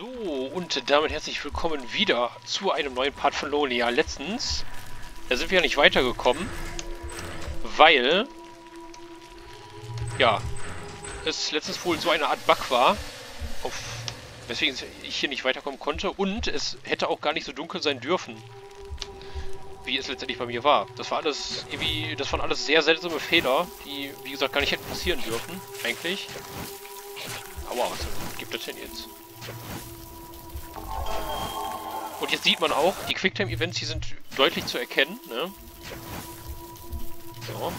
So, und damit herzlich willkommen wieder zu einem neuen Part von Lonely. Ja, letztens, da sind wir ja nicht weitergekommen, weil, ja, es letztens wohl so eine Art Bug war, weswegen ich hier nicht weiterkommen konnte, und es hätte auch gar nicht so dunkel sein dürfen, wie es letztendlich bei mir war. Das war alles irgendwie, das waren alles sehr seltsame Fehler, die, wie gesagt, gar nicht hätten passieren dürfen, eigentlich. Aua, was gibt das denn jetzt? Und jetzt sieht man auch, die Quicktime-Events hier sind deutlich zu erkennen, ne? So.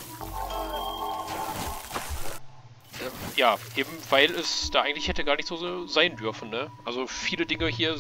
Ja, eben weil es da eigentlich hätte gar nicht so sein dürfen, ne? Also viele Dinge hier,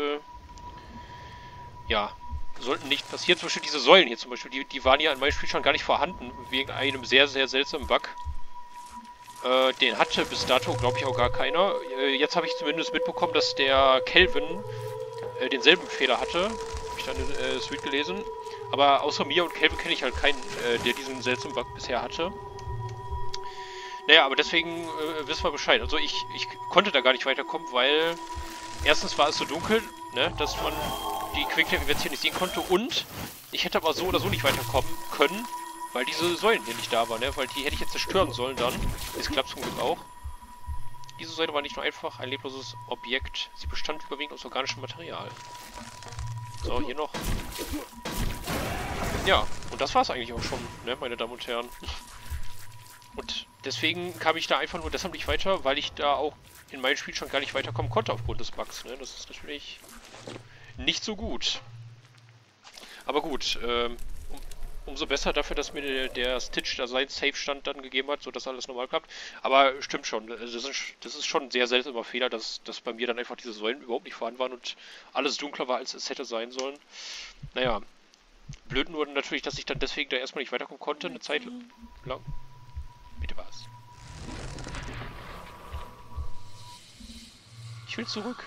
ja, sollten nicht passieren. Zum Beispiel diese Säulen hier zum Beispiel, die waren ja in meinem Spiel schon gar nicht vorhanden, wegen einem sehr, sehr seltsamen Bug. Den hatte bis dato, glaube ich, auch gar keiner. Jetzt habe ich zumindest mitbekommen, dass der Kelvin denselben Fehler hatte. Habe ich dann in Street gelesen. Aber außer mir und Kelvin kenne ich halt keinen, der diesen seltsamen Bug bisher hatte. Naja, aber deswegen wissen wir Bescheid. Also ich konnte da gar nicht weiterkommen, weil erstens war es so dunkel, ne, dass man die Quicktime-Events hier nicht sehen konnte, und ich hätte aber so oder so nicht weiterkommen können, weil diese Säulen hier nicht da waren, ne, weil die hätte ich jetzt zerstören sollen dann. Das klappt zum Glück auch. Diese Säule war nicht nur einfach ein lebloses Objekt, sie bestand überwiegend aus organischem Material. So, hier noch. Ja, und das war es eigentlich auch schon, ne, meine Damen und Herren. Und deswegen kam ich da einfach nur deshalb nicht weiter, weil ich da auch in meinem Spiel schon gar nicht weiterkommen konnte aufgrund des Bugs, ne. Das ist natürlich nicht so gut. Aber gut, umso besser dafür, dass mir der Stitch da seinen Safe-Stand dann gegeben hat, sodass alles normal klappt. Aber stimmt schon, also das ist schon ein sehr seltsamer Fehler, dass bei mir dann einfach diese Säulen überhaupt nicht vorhanden waren und alles dunkler war, als es hätte sein sollen. Naja, blöd nur natürlich, dass ich dann deswegen da erstmal nicht weiterkommen konnte, eine Zeit lang. Bitte was? Ich will zurück.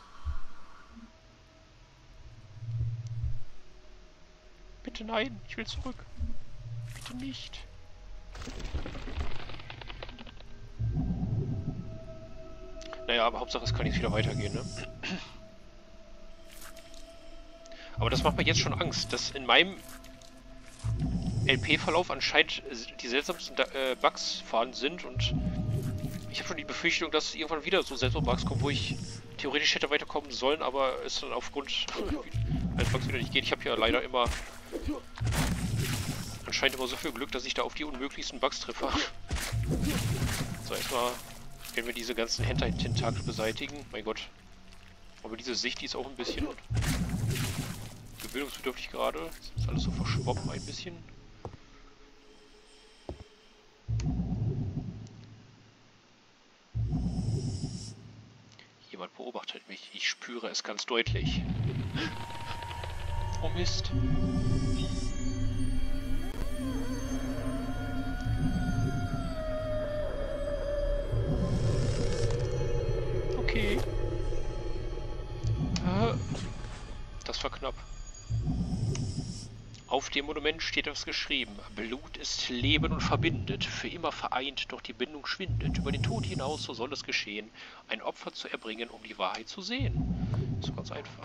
Bitte nein, ich will zurück. Bitte nicht. Naja, aber Hauptsache es kann jetzt wieder weitergehen, ne? Aber das macht mir jetzt schon Angst, dass in meinem LP-Verlauf anscheinend die seltsamsten Bugs vorhanden sind, und ich habe schon die Befürchtung, dass irgendwann wieder so seltsame Bugs kommen, wo ich theoretisch hätte weiterkommen sollen, aber es dann aufgrund eines Bugs wieder nicht geht. Ich habe ja leider immer anscheinend immer so viel Glück, dass ich da auf die unmöglichsten Bugs treffe. So, erstmal werden wir diese ganzen Hentai-Tentakel beseitigen. Mein Gott. Aber diese Sicht, die ist auch ein bisschen gewöhnungsbedürftig gerade. Ist alles so verschwommen ein bisschen. Jemand beobachtet mich. Ich spüre es ganz deutlich. Oh Mist. Okay. Das war knapp. Auf dem Monument steht etwas geschrieben. Blut ist Leben und verbindet, für immer vereint, doch die Bindung schwindet. Über den Tod hinaus, so soll es geschehen, ein Opfer zu erbringen, um die Wahrheit zu sehen. So ganz einfach.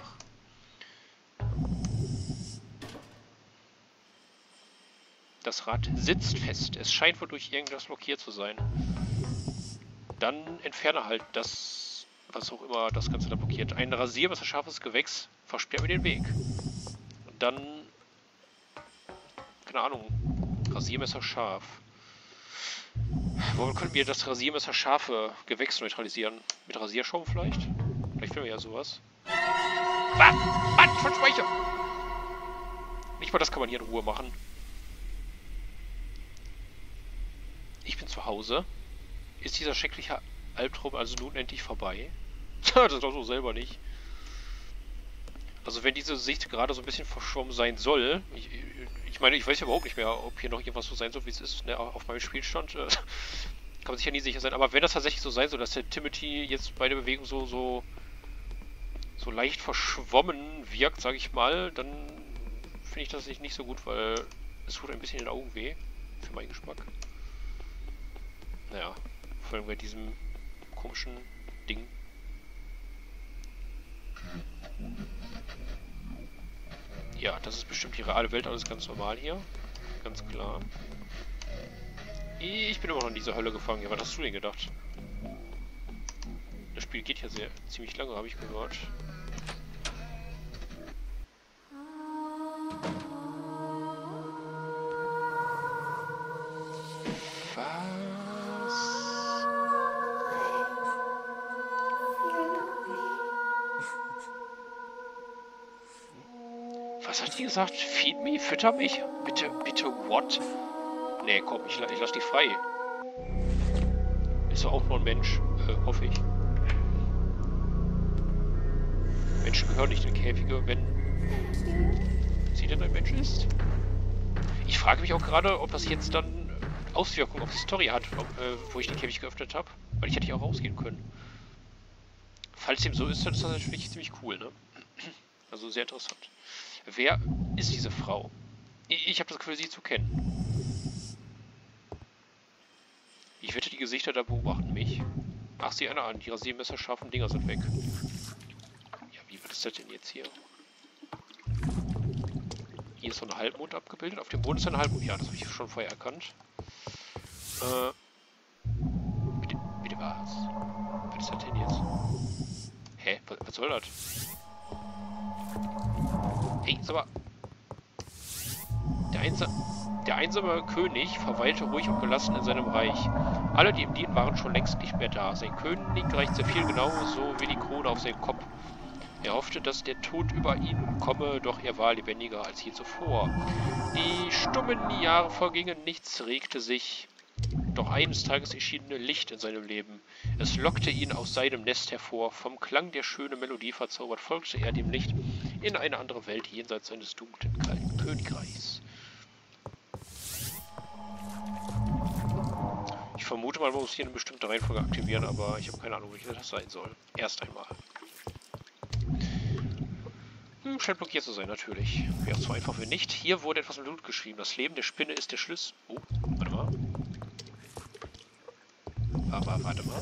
Das Rad sitzt fest. Es scheint wohl durch irgendwas blockiert zu sein. Dann entferne halt das, was auch immer das Ganze da blockiert. Ein rasiermesserscharfes Gewächs versperrt mir den Weg. Und dann, keine Ahnung, Rasiermesser scharf. Womit könnten wir das Rasiermesser scharfe Gewächs neutralisieren? Mit Rasierschaum vielleicht? Vielleicht finden wir ja sowas. Was? Von Speicher! Nicht mal das kann man hier in Ruhe machen. Ich bin zu Hause. Ist dieser schreckliche Albtraum also nun endlich vorbei? Das doch so selber nicht. Also wenn diese Sicht gerade so ein bisschen verschwommen sein soll, ich meine, ich weiß ja überhaupt nicht mehr, ob hier noch irgendwas so sein soll, wie es ist, ne, auf meinem Spielstand. Kann man sich ja nie sicher sein. Aber wenn das tatsächlich so sein soll, dass der Timothy jetzt bei der Bewegung so leicht verschwommen wirkt, sage ich mal, dann finde ich das nicht so gut, weil es tut ein bisschen in den Augen weh, für meinen Geschmack. Naja, vor allem bei diesem komischen Ding. Ja, das ist bestimmt die reale Welt, alles ganz normal hier. Ganz klar. Ich bin immer noch in dieser Hölle gefangen. Ja, was hast du denn gedacht? Das Spiel geht ja ziemlich lange, habe ich gehört. Was hat die gesagt? Feed me? Fütter mich? Bitte, what? Nee, komm, ich lass die frei. Ist doch auch nur ein Mensch, hoffe ich. Menschen gehören nicht in Käfige, wenn sie denn ein Mensch ist. Ich frage mich auch gerade, ob das jetzt dann Auswirkungen auf die Story hat, wo ich den Käfig geöffnet habe. Weil ich hätte ja auch rausgehen können. Falls dem so ist, dann ist das natürlich ziemlich cool, ne? Also sehr interessant. Wer ist diese Frau? Ich habe das Gefühl, sie zu kennen. Ich wette, die Gesichter da beobachten mich. Ach, sieh einer an. Die rasiermesserscharfen Dinger sind weg. Ja, wie wird das denn jetzt hier? Hier ist so ein Halbmond abgebildet. Auf dem Boden ist ein Halbmond. Ja, das habe ich schon vorher erkannt. Bitte was? Was ist das denn jetzt? Hä? Was soll das? Hey, sag mal. Der einsame König verweilte ruhig und gelassen in seinem Reich. Alle, die ihm dienten, waren schon längst nicht mehr da. Sein Königreich zerfiel genauso wie die Krone auf seinen Kopf. Er hoffte, dass der Tod über ihn komme, doch er war lebendiger als je zuvor. Die stummen Jahre vergingen, nichts regte sich. Doch eines Tages erschien ein Licht in seinem Leben. Es lockte ihn aus seinem Nest hervor. Vom Klang der schönen Melodie verzaubert, folgte er dem Licht in eine andere Welt jenseits seines dunklen, kalten Königreichs. Ich vermute mal, man muss hier eine bestimmte Reihenfolge aktivieren, aber ich habe keine Ahnung, welche das sein soll. Erst einmal. Scheint blockiert zu sein, natürlich. Wäre so einfach, wenn nicht. Hier wurde etwas mit Blut geschrieben. Das Leben der Spinne ist der Schlüssel. Oh, warte mal. Aber warte mal.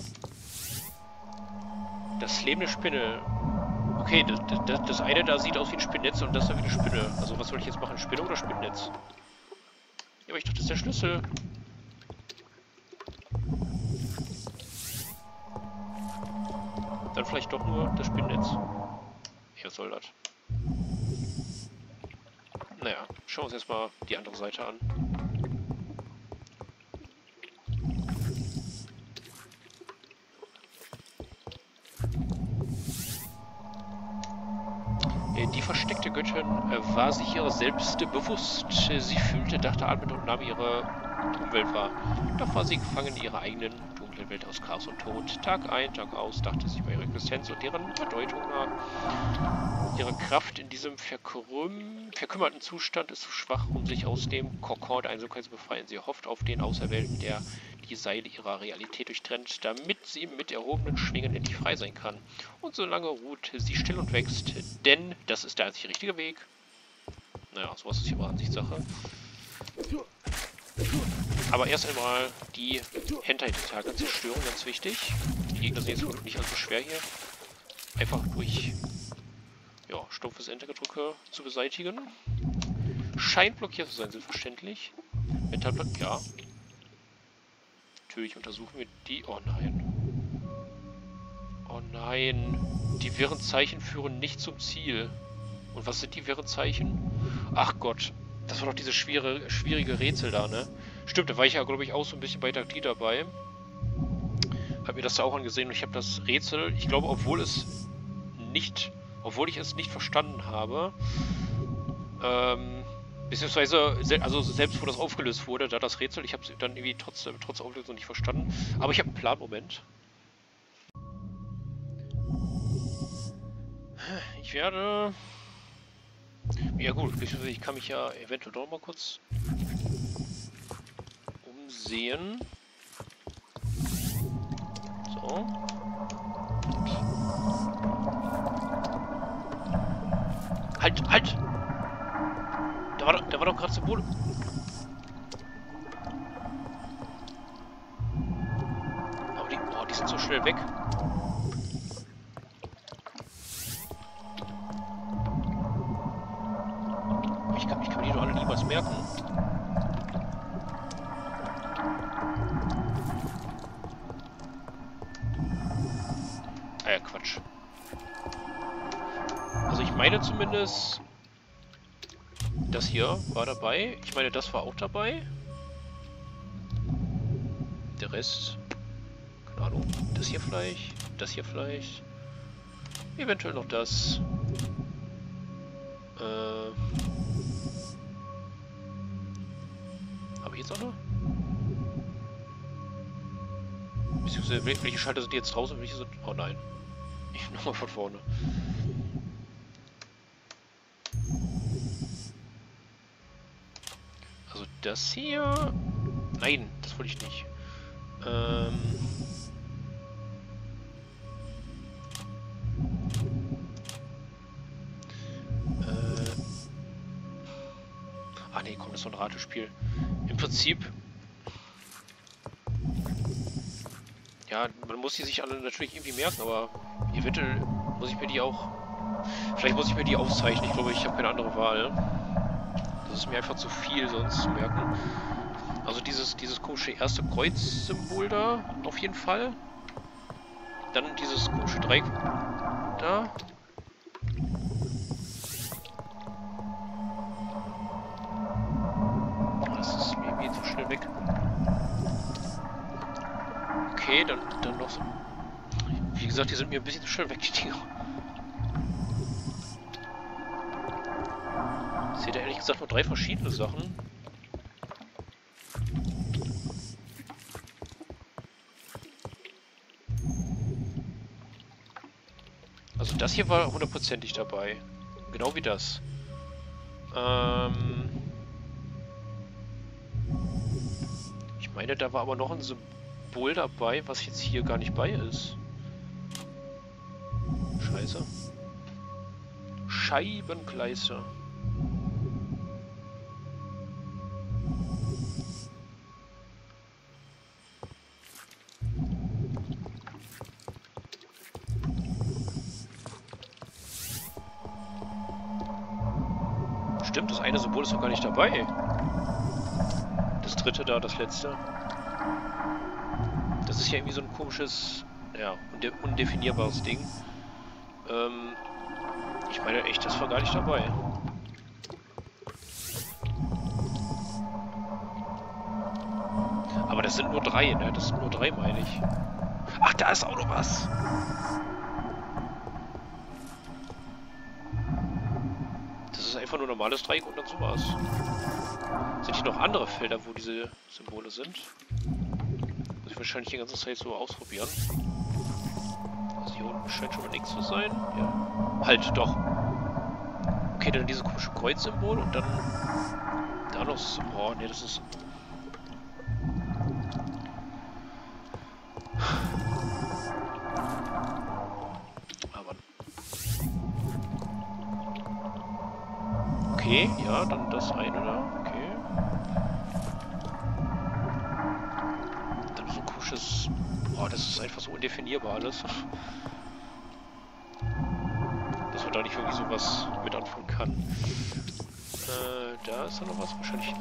Das Leben der Spinne. Okay, das eine da sieht aus wie ein Spinnnetz und das da wie eine Spinne. Also was soll ich jetzt machen? Spinne oder Spinnnetz? Ja, aber ich dachte, das ist der Schlüssel. Dann vielleicht doch nur das Spinnnetz. Ja, was soll das? Naja, schauen wir uns erstmal die andere Seite an. Die versteckte Göttin war sich ihrer selbst bewusst. Sie fühlte, dachte, atmete und nahm ihre Umwelt wahr. Doch war sie gefangen in ihrer eigenen dunklen Welt aus Chaos und Tod. Tag ein, Tag aus dachte sie über ihre Existenz und deren Bedeutung nach. Ihre Kraft in diesem verkümmerten Zustand ist zu schwach, um sich aus dem Kokon der Einsamkeit zu befreien. Sie hofft auf den Auserwählten, der die Seile ihrer Realität durchtrennt, damit sie mit erhobenen Schwingen endlich frei sein kann. Und solange ruht sie still und wächst, denn das ist der einzig richtige Weg. Naja, sowas ist hier mal Ansichtssache. Aber erst einmal die Hentai-Tentakel zerstören, ganz wichtig. Die Gegner sind jetzt nicht allzu schwer hier. Einfach durch stumpfes Enter-Gedrücke zu beseitigen. Scheint blockiert zu sein, selbstverständlich. Mentalblock, ja. Natürlich untersuchen wir die. Oh nein. Oh nein. Die wirren Zeichen führen nicht zum Ziel. Und was sind die wirren Zeichen? Ach Gott. Das war doch diese schwierige Rätsel da, ne? Stimmt, da war ich ja, glaube ich, auch so ein bisschen bei Taktik dabei. Hab mir das da auch angesehen und ich habe das Rätsel, ich glaube, obwohl ich es nicht verstanden habe, beziehungsweise, also selbst wo das aufgelöst wurde, da das Rätsel, ich habe es dann irgendwie trotz Auflösung nicht verstanden. Aber ich habe einen Plan, Moment. Ich werde... Ja gut, beziehungsweise ich kann mich ja eventuell doch mal kurz umsehen. So. Halt! Da war doch gerade Symbol. Aber die sind so schnell weg. merken. Ah ja, Quatsch. Also ich meine zumindest, das hier war dabei. Ich meine, das war auch dabei. Der Rest, keine Ahnung, das hier vielleicht. Eventuell noch das. Habe ich jetzt auch noch? Beziehungsweise, welche Schalter sind jetzt draußen? Welche sind... Oh nein. Ich nochmal von vorne. Also das hier... Nein, das wollte ich nicht. Ah nee, komm, das ist so ein Ratespiel. Im Prinzip... Ja, man muss die sich alle natürlich irgendwie merken, aber eventuell muss ich mir die auch... Vielleicht muss ich mir die aufzeichnen. Ich glaube, ich habe keine andere Wahl. Das ist mir einfach zu viel, sonst zu merken. Also dieses komische erste Kreuzsymbol da, auf jeden Fall. Dann dieses komische Dreieck da. Das ist mir irgendwie zu schnell weg. Okay, dann noch so. Wie gesagt, die sind mir ein bisschen zu schnell weg, die Dinger. Ich sehe da ehrlich gesagt nur 3 verschiedene Sachen. Also das hier war hundertprozentig dabei. Genau wie das. Ich meine, da war aber noch ein Symbol dabei, was jetzt hier gar nicht bei ist. Scheiße. Scheibenkleister. Stimmt, das eine Symbol ist doch gar nicht dabei. Das dritte da, das letzte. Das ist ja irgendwie so ein komisches, ja, undefinierbares Ding. Ich meine echt, das war gar nicht dabei. Aber das sind nur 3, ne? Das sind nur 3, meine ich. Ach, da ist auch noch was. Das ist einfach nur normales Dreieck und dann sowas. Sind hier noch andere Felder, wo diese Symbole sind? Muss ich wahrscheinlich die ganze Zeit so ausprobieren. Also hier unten scheint schon mal nichts zu sein. Ja. Halt, doch. Okay, dann dieses komische Kreuzsymbol und dann... Da noch... Oh, ne, das ist... Aber... Okay, ja, dann das eine da. Okay. Dann so ein komisches... Oh, das ist einfach so undefinierbar alles. Dass man da nicht wirklich sowas mit anfangen kann. Da ist dann noch was wahrscheinlich.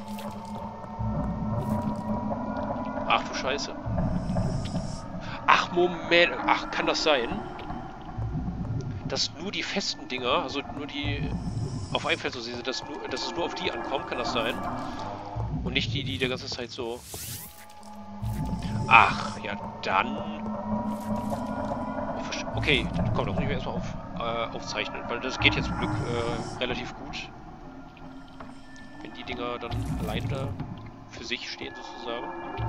Ach du Scheiße. Ach Moment. Ach, kann das sein? Dass nur die festen Dinger, also nur die auf einem Feld so sehen, dass es nur auf die ankommt, kann das sein? Und nicht die der ganze Zeit so... Ach, ja dann... Okay, komm, da muss ich mir erstmal aufzeichnen, weil das geht jetzt zum Glück relativ gut. Wenn die Dinger dann allein da für sich stehen, sozusagen.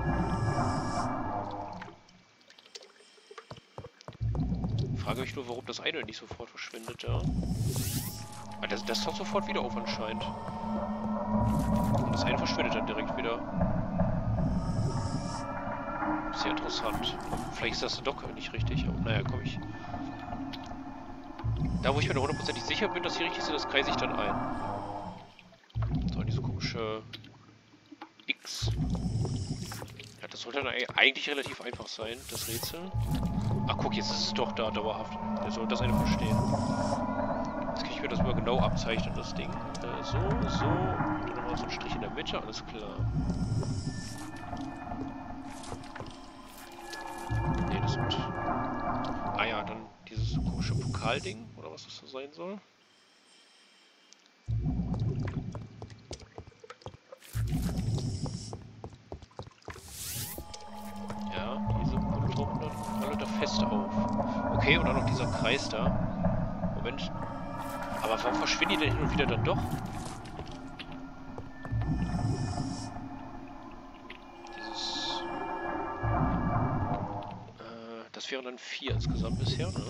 Frage mich nur, warum das eine nicht sofort verschwindet, ja. Aber das taucht sofort wieder auf anscheinend. Und das eine verschwindet dann direkt wieder. Sehr interessant. Vielleicht ist das doch nicht richtig, aber naja, komm ich. Da, wo ich mir noch hundertprozentig sicher bin, dass die richtig sind, das kreise ich dann ein. So, diese komische X. Ja, das sollte dann eigentlich relativ einfach sein, das Rätsel. Ach guck, jetzt ist es doch da, dauerhaft. Der soll das eine verstehen. Jetzt kriege ich wir das mal genau abzeichnen, das Ding. So. Und dann nochmal so ein Strich in der Mitte, alles klar. Ne, das wird... Ah ja, dann dieses komische Pokalding, oder was das so sein soll. Ja, diese Motoren alle da fest auf. Okay, und dann noch dieser Kreis da. Moment. Aber warum verschwinden die denn hin und wieder dann doch? Dieses... das wären dann 4 insgesamt bisher, ne?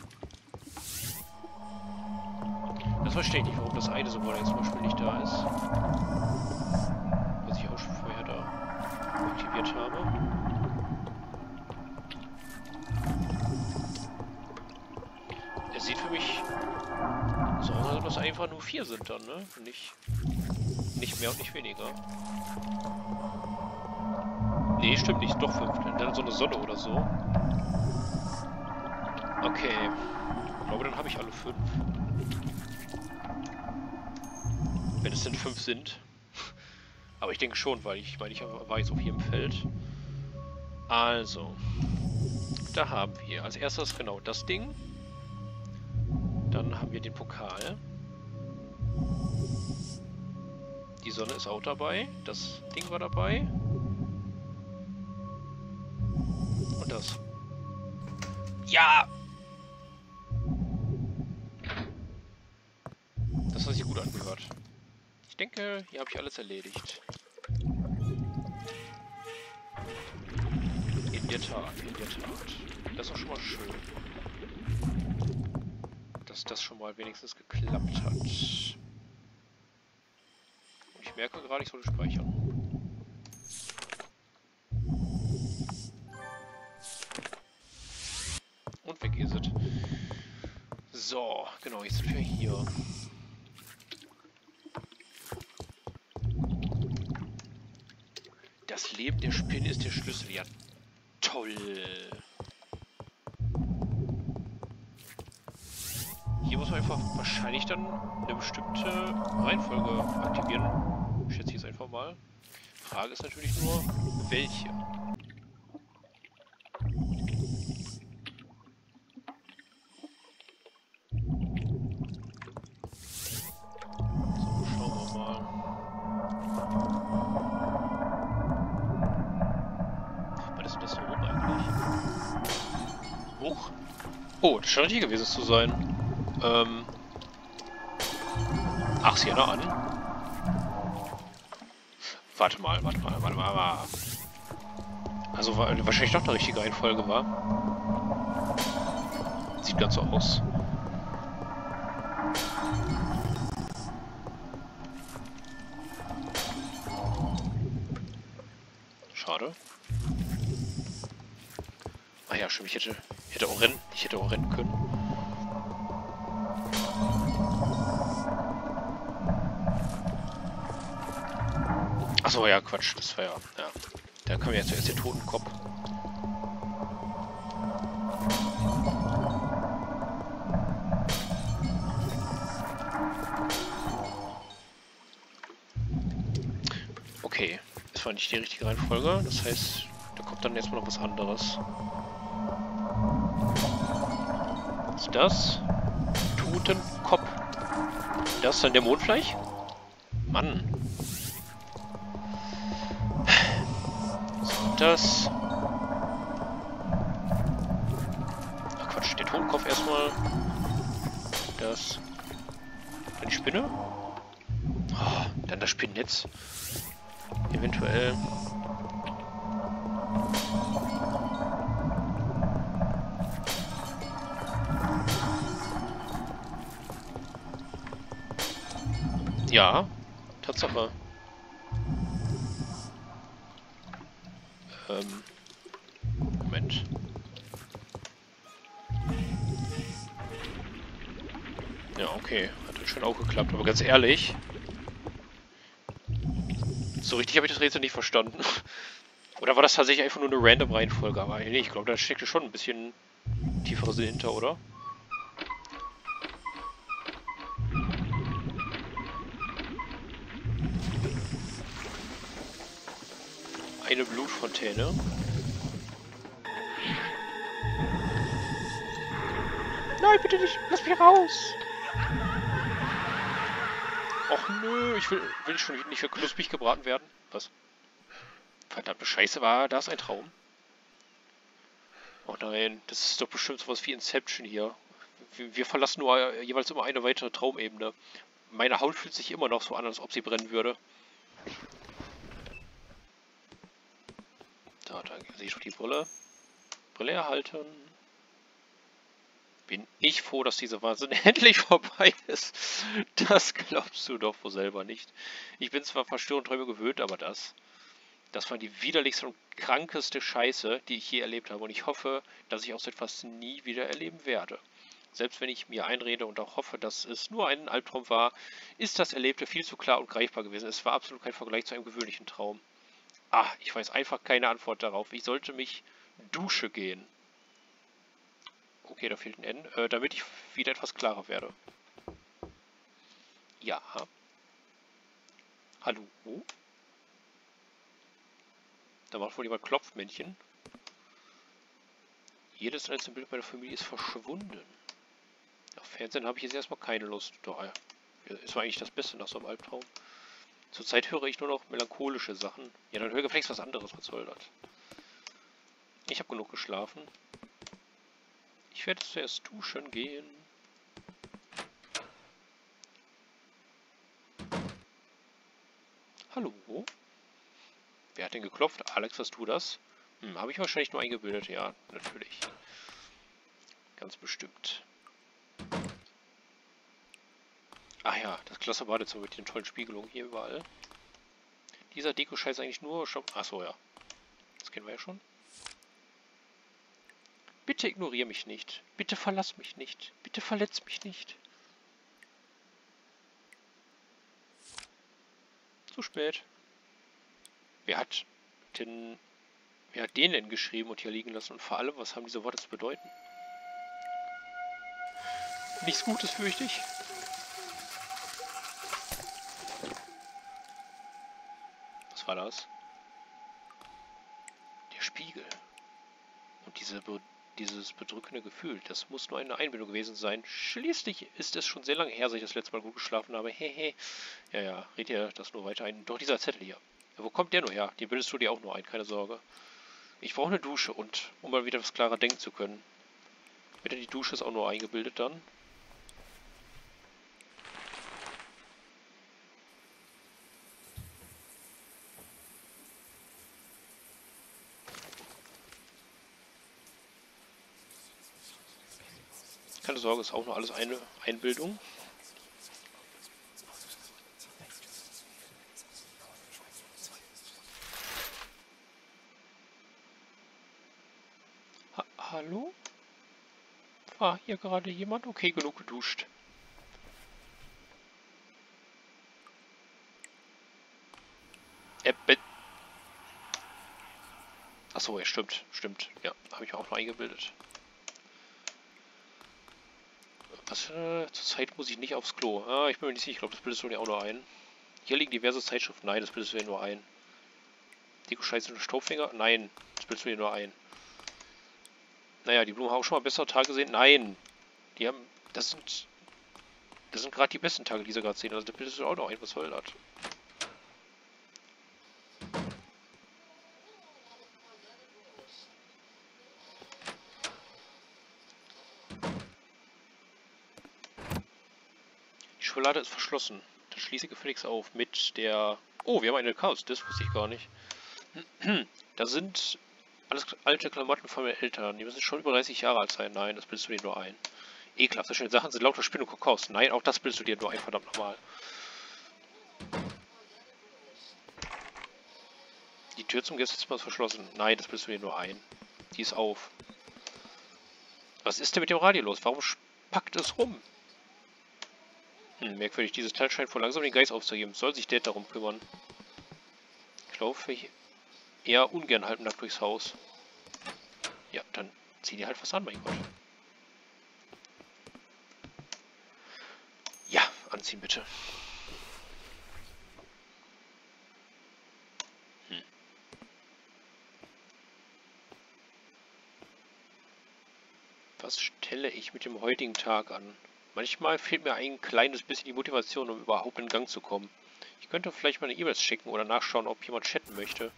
Das verstehe ich nicht, warum das eine Symbol jetzt zum Beispiel nicht da ist. Was ich auch schon vorher da aktiviert habe. Es sieht für mich so aus, als ob das einfach nur 4 sind dann, ne? Nicht mehr und nicht weniger. Nee, stimmt nicht, doch 5. Dann so eine Sonne oder so. Okay. Ich glaube, dann habe ich alle 5. Wenn es denn 5 sind. Aber ich denke schon, weil ich meine, ich war jetzt auf jedem Feld. Also. Da haben wir als erstes genau das Ding. Dann haben wir den Pokal. Die Sonne ist auch dabei. Das Ding war dabei. Und das. Ja! Das hat sich gut angehört. Ich denke, hier habe ich alles erledigt. In der Tat, in der Tat. Das ist auch schon mal schön. Dass das schon mal wenigstens geklappt hat. Und ich merke gerade, ich sollte speichern. Und weg ist es. So, genau, jetzt sind wir hier. Das Leben der Spinne ist der Schlüssel. Ja, toll. Hier muss man einfach wahrscheinlich dann eine bestimmte Reihenfolge aktivieren. Ich schätze jetzt einfach mal. Frage ist natürlich nur, welche. So, schauen wir mal. Was ist denn das so rum eigentlich? Hoch. Oh, das scheint hier gewesen zu sein. Ach, sieh einer an. Warte mal. Also wahrscheinlich doch eine richtige Reihenfolge war. Sieht ganz so aus. Schade. Ah ja, stimmt, ich hätte auch rennen können. Achso, ja, Quatsch, das war ja. Da kam ja zuerst der Totenkopf. Okay, das war nicht die richtige Reihenfolge, das heißt, da kommt dann erstmal noch was anderes. Was ist das? Totenkopf. Das ist dann der Mondfleisch? Mann. Das. Ach Quatsch, der Totenkopf erstmal. Das. Dann die Spinne. Oh, dann das Spinnnetz. Eventuell. Ja, Tatsache. Moment. Ja, okay. Hat dann schon auch geklappt. Aber ganz ehrlich, so richtig habe ich das Rätsel nicht verstanden. Oder war das tatsächlich einfach nur eine random Reihenfolge? Aber nee, ich glaube, da steckte schon ein bisschen tieferer Sinn hinter, oder? Eine Blutfontäne. Nein, bitte nicht! Lass mich raus! Och nö, ich will schon nicht für knusprig gebraten werden. Was? Verdammte Scheiße, war das ein Traum? Oh nein, das ist doch bestimmt sowas wie Inception hier. Wir verlassen nur jeweils immer eine weitere Traumebene. Meine Haut fühlt sich immer noch so an, als ob sie brennen würde. Da sehe ich schon die Brille. Brille erhalten. Bin ich froh, dass diese Wahnsinn endlich vorbei ist. Das glaubst du doch wohl selber nicht. Ich bin zwar verstörend Träume gewöhnt, aber das war die widerlichste und krankeste Scheiße, die ich je erlebt habe. Und ich hoffe, dass ich auch so etwas nie wieder erleben werde. Selbst wenn ich mir einrede und auch hoffe, dass es nur ein Albtraum war, ist das Erlebte viel zu klar und greifbar gewesen. Es war absolut kein Vergleich zu einem gewöhnlichen Traum. Ah, ich weiß einfach keine Antwort darauf. Ich sollte mich Dusche gehen. Okay, da fehlt ein N, damit ich wieder etwas klarer werde. Ja. Hallo? Da macht wohl jemand Klopfmännchen. Jedes einzelne Bild meiner Familie ist verschwunden. Auf Fernsehen habe ich jetzt erstmal keine Lust. Doch, ist war eigentlich das Beste nach so einem Albtraum. Zurzeit höre ich nur noch melancholische Sachen. Ja, dann höre ich vielleicht was anderes. Was soll das? Ich habe genug geschlafen. Ich werde zuerst duschen gehen. Hallo? Wer hat denn geklopft? Alex, was du das? Habe ich wahrscheinlich nur eingebildet. Ja, natürlich. Ganz bestimmt. Ach ja, das klasse Badezimmer mit den tollen Spiegelungen hier überall. Dieser Deko-Scheiß eigentlich nur... Achso, ja. Das kennen wir ja schon. Bitte ignoriere mich nicht. Bitte verlass mich nicht. Bitte verletz mich nicht. Zu spät. Wer hat den denn geschrieben und hier liegen lassen? Und vor allem, was haben diese Worte zu bedeuten? Nichts Gutes, fürchte ich. Was war das? Der Spiegel. Und dieses bedrückende Gefühl, das muss nur eine Einbildung gewesen sein. Schließlich ist es schon sehr lange her, seit ich das letzte Mal gut geschlafen habe. Hehe. Ja, red dir das nur weiter ein. Doch dieser Zettel hier. Ja, wo kommt der nur her? Den bildest du dir auch nur ein, keine Sorge. Ich brauche eine Dusche und um mal wieder etwas klarer denken zu können. Bitte, die Dusche ist auch nur eingebildet dann. Keine Sorge, ist auch nur alles eine Einbildung. Hallo? War hier gerade jemand? Okay, genug geduscht. Achso, ja, stimmt. Ja, habe ich auch noch eingebildet. Was? Zurzeit muss ich nicht aufs Klo. Ah, ich bin mir nicht sicher. Ich glaube, das bildest du dir auch nur ein. Hier liegen diverse Zeitschriften. Nein, das bildest du dir nur ein. Deko-Scheiße und Staubfinger? Nein, das bildest du dir nur ein. Naja, die Blumen haben auch schon mal bessere Tage gesehen. Nein, die haben... Das sind gerade die besten Tage, die sie gerade sehen. Also, das bildest du auch noch ein. Was soll das? Die Schokolade ist verschlossen. Das schließe ich gefälligst auf mit der... Oh, wir haben eine Chaos. Das wusste ich gar nicht. Da sind alles alte Klamotten von meinen Eltern. Die müssen schon über 30 Jahre alt sein. Nein, das bildest du dir nur ein. Ekelhaft. Schöne Sachen sind lauter Spinn und Kokos. Nein, auch das bildest du dir nur ein. Verdammt nochmal. Die Tür zum Gästezimmer ist verschlossen. Nein, das bildest du dir nur ein. Die ist auf. Was ist denn mit dem Radio los? Warum packt es rum? Merkwürdig. Dieses Teil scheint wohl langsam den Geist aufzugeben. Soll sich Dad darum kümmern? Ich laufe eher ungern halbnackt durchs Haus. Ja, dann zieh dir halt was an, mein Gott. Ja, anziehen bitte. Was stelle ich mit dem heutigen Tag an? Manchmal fehlt mir ein kleines bisschen die Motivation, um überhaupt in Gang zu kommen. Ich könnte vielleicht meine E-Mails schicken oder nachschauen, ob jemand chatten möchte.